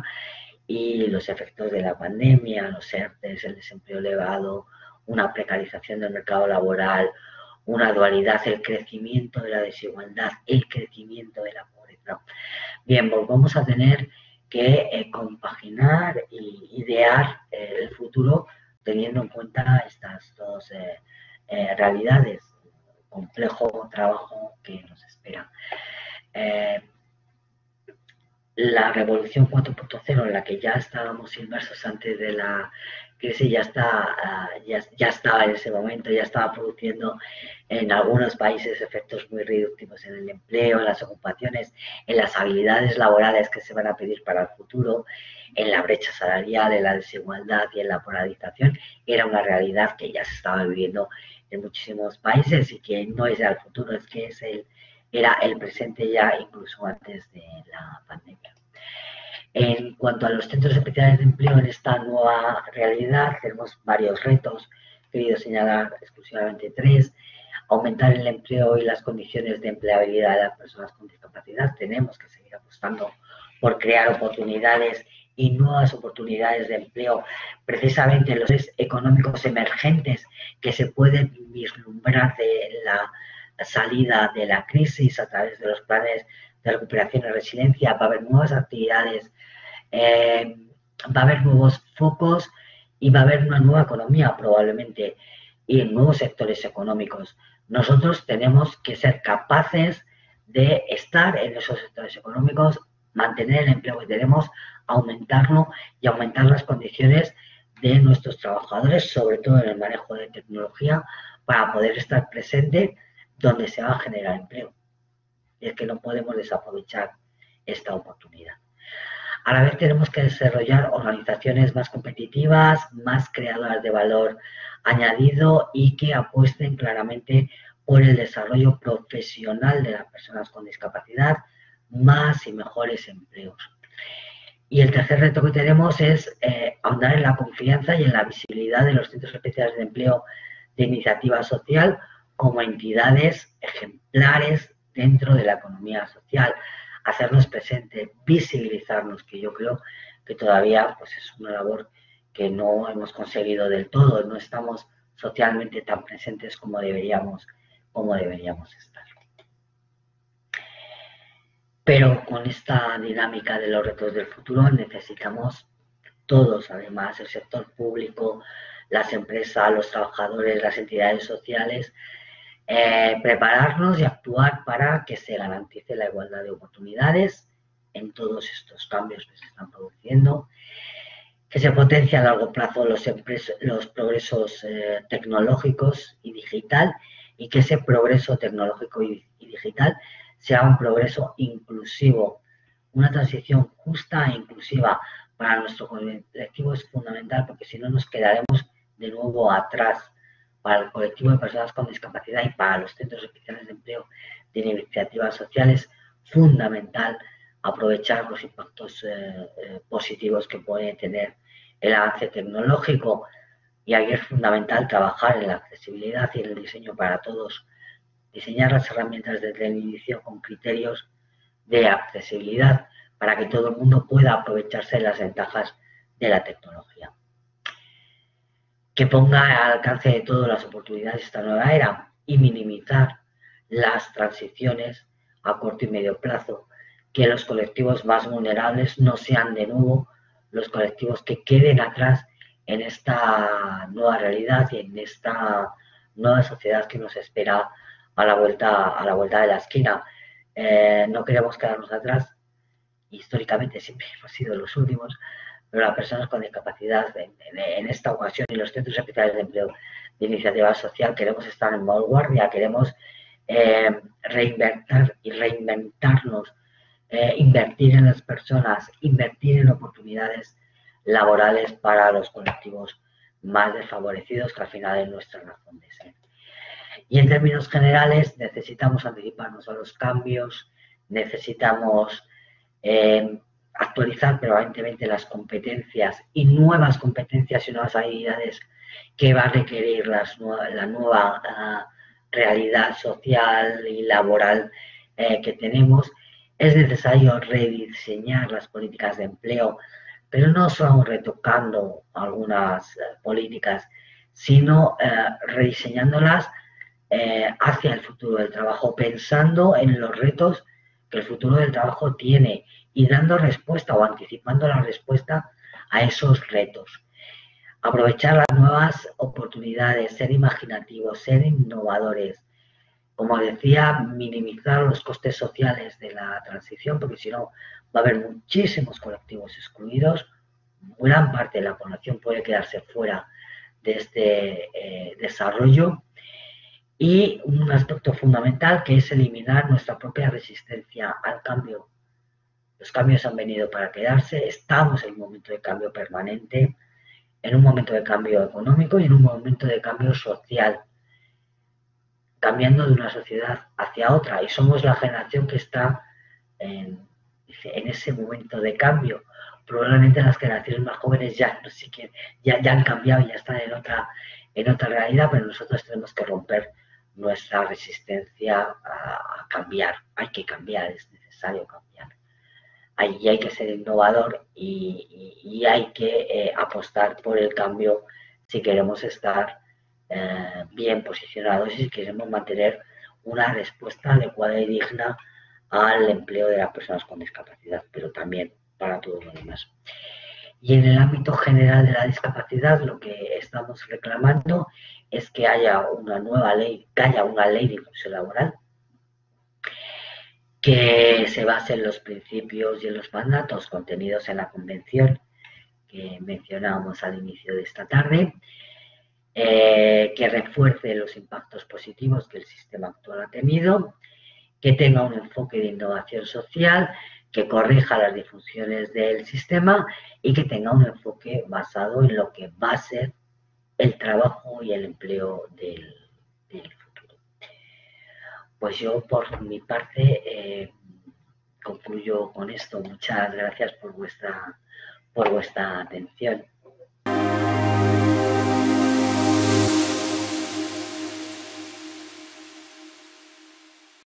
y los efectos de la pandemia, los ERTES, el desempleo elevado, una precarización del mercado laboral, una dualidad, el crecimiento de la desigualdad, el crecimiento de la pobreza. Bien, pues vamos a tener que eh, compaginar e idear eh, el futuro teniendo en cuenta estas dos eh, eh, realidades. complejo trabajo que nos espera. Eh, la revolución cuatro punto cero en la que ya estábamos inmersos antes de la crisis ya está uh, ya, ya estaba en ese momento, ya estaba produciendo en algunos países efectos muy reductivos en el empleo, en las ocupaciones, en las habilidades laborales que se van a pedir para el futuro, en la brecha salarial, en la desigualdad y en la polarización. Era una realidad que ya se estaba viviendo en muchísimos países y que no es el futuro, es que es el, era el presente ya incluso antes de la pandemia. En cuanto a los centros especiales de empleo en esta nueva realidad, tenemos varios retos. He querido señalar exclusivamente tres. Aumentar el empleo y las condiciones de empleabilidad de las personas con discapacidad. Tenemos que seguir apostando por crear oportunidades y nuevas oportunidades de empleo, precisamente en los sectores económicos emergentes que se pueden vislumbrar de la salida de la crisis a través de los planes de recuperación y resiliencia. Va a haber nuevas actividades, eh, va a haber nuevos focos y va a haber una nueva economía probablemente y en nuevos sectores económicos. Nosotros tenemos que ser capaces de estar en esos sectores económicos, mantener el empleo que tenemos, aumentarlo y aumentar las condiciones de nuestros trabajadores, sobre todo en el manejo de tecnología, para poder estar presente donde se va a generar empleo. Y es que no podemos desaprovechar esta oportunidad. A la vez tenemos que desarrollar organizaciones más competitivas, más creadoras de valor añadido y que apuesten claramente por el desarrollo profesional de las personas con discapacidad, más y mejores empleos. Y el tercer reto que tenemos es eh, ahondar en la confianza y en la visibilidad de los centros especiales de empleo de iniciativa social como entidades ejemplares dentro de la economía social, hacernos presentes, visibilizarnos, que yo creo que todavía pues, es una labor que no hemos conseguido del todo, no estamos socialmente tan presentes como deberíamos, como deberíamos estar. Pero con esta dinámica de los retos del futuro necesitamos todos, además, el sector público, las empresas, los trabajadores, las entidades sociales, eh, prepararnos y actuar para que se garantice la igualdad de oportunidades en todos estos cambios que se están produciendo, que se potencie a largo plazo los, los progresos eh, tecnológicos y digital y que ese progreso tecnológico y, y digital sea un progreso inclusivo. Una transición justa e inclusiva para nuestro colectivo es fundamental porque si no nos quedaremos de nuevo atrás. Para el colectivo de personas con discapacidad y para los centros especiales de empleo de iniciativas sociales, fundamental aprovechar los impactos eh, eh, positivos que puede tener el avance tecnológico y ahí es fundamental trabajar en la accesibilidad y en el diseño para todos. Diseñar las herramientas desde el inicio con criterios de accesibilidad para que todo el mundo pueda aprovecharse de las ventajas de la tecnología. Que ponga al alcance de todas las oportunidades de esta nueva era y minimizar las transiciones a corto y medio plazo. Que los colectivos más vulnerables no sean de nuevo los colectivos que queden atrás en esta nueva realidad y en esta nueva sociedad que nos espera a la vuelta, a la vuelta de la esquina. Eh, no queremos quedarnos atrás. Históricamente siempre hemos sido los últimos, pero las personas con discapacidad en, en, en esta ocasión y los centros especiales de empleo de iniciativa social queremos estar en vanguardia, queremos eh, reinventar y reinventarnos, eh, invertir en las personas, invertir en oportunidades laborales para los colectivos más desfavorecidos, que al final es nuestra razón de ser. Y en términos generales necesitamos anticiparnos a los cambios, necesitamos eh, actualizar permanentemente las competencias y nuevas competencias y nuevas habilidades que va a requerir las, la nueva uh, realidad social y laboral eh, que tenemos. Es necesario rediseñar las políticas de empleo, pero no solo retocando algunas eh, políticas, sino eh, rediseñándolas eh, hacia el futuro del trabajo, pensando en los retos que el futuro del trabajo tiene y dando respuesta o anticipando la respuesta a esos retos. Aprovechar las nuevas oportunidades, ser imaginativos, ser innovadores, como decía, minimizar los costes sociales de la transición, porque si no va a haber muchísimos colectivos excluidos, gran parte de la población puede quedarse fuera de este eh, desarrollo. Y un aspecto fundamental que es eliminar nuestra propia resistencia al cambio. Los cambios han venido para quedarse, estamos en un momento de cambio permanente, en un momento de cambio económico y en un momento de cambio social, cambiando de una sociedad hacia otra, y somos la generación que está en, en ese momento de cambio. Probablemente las generaciones más jóvenes ya no sé qué, ya, ya han cambiado y ya están en otra, en otra realidad, pero nosotros tenemos que romper nuestra resistencia a, a cambiar. Hay que cambiar, es necesario cambiar. Hay, hay que ser innovador y, y, y hay que eh, apostar por el cambio si queremos estar eh, bien posicionados y si queremos mantener una respuesta adecuada y digna al empleo de las personas con discapacidad, pero también para todos los demás. Y en el ámbito general de la discapacidad, lo que estamos reclamando es que haya una nueva ley, que haya una ley de inclusión laboral, que se base en los principios y en los mandatos contenidos en la convención que mencionábamos al inicio de esta tarde, eh, que refuerce los impactos positivos que el sistema actual ha tenido, que tenga un enfoque de innovación social, que corrija las disfunciones del sistema y que tenga un enfoque basado en lo que va a ser el trabajo y el empleo del, del futuro. Pues yo, por mi parte, eh, concluyo con esto. Muchas gracias por vuestra, por vuestra atención.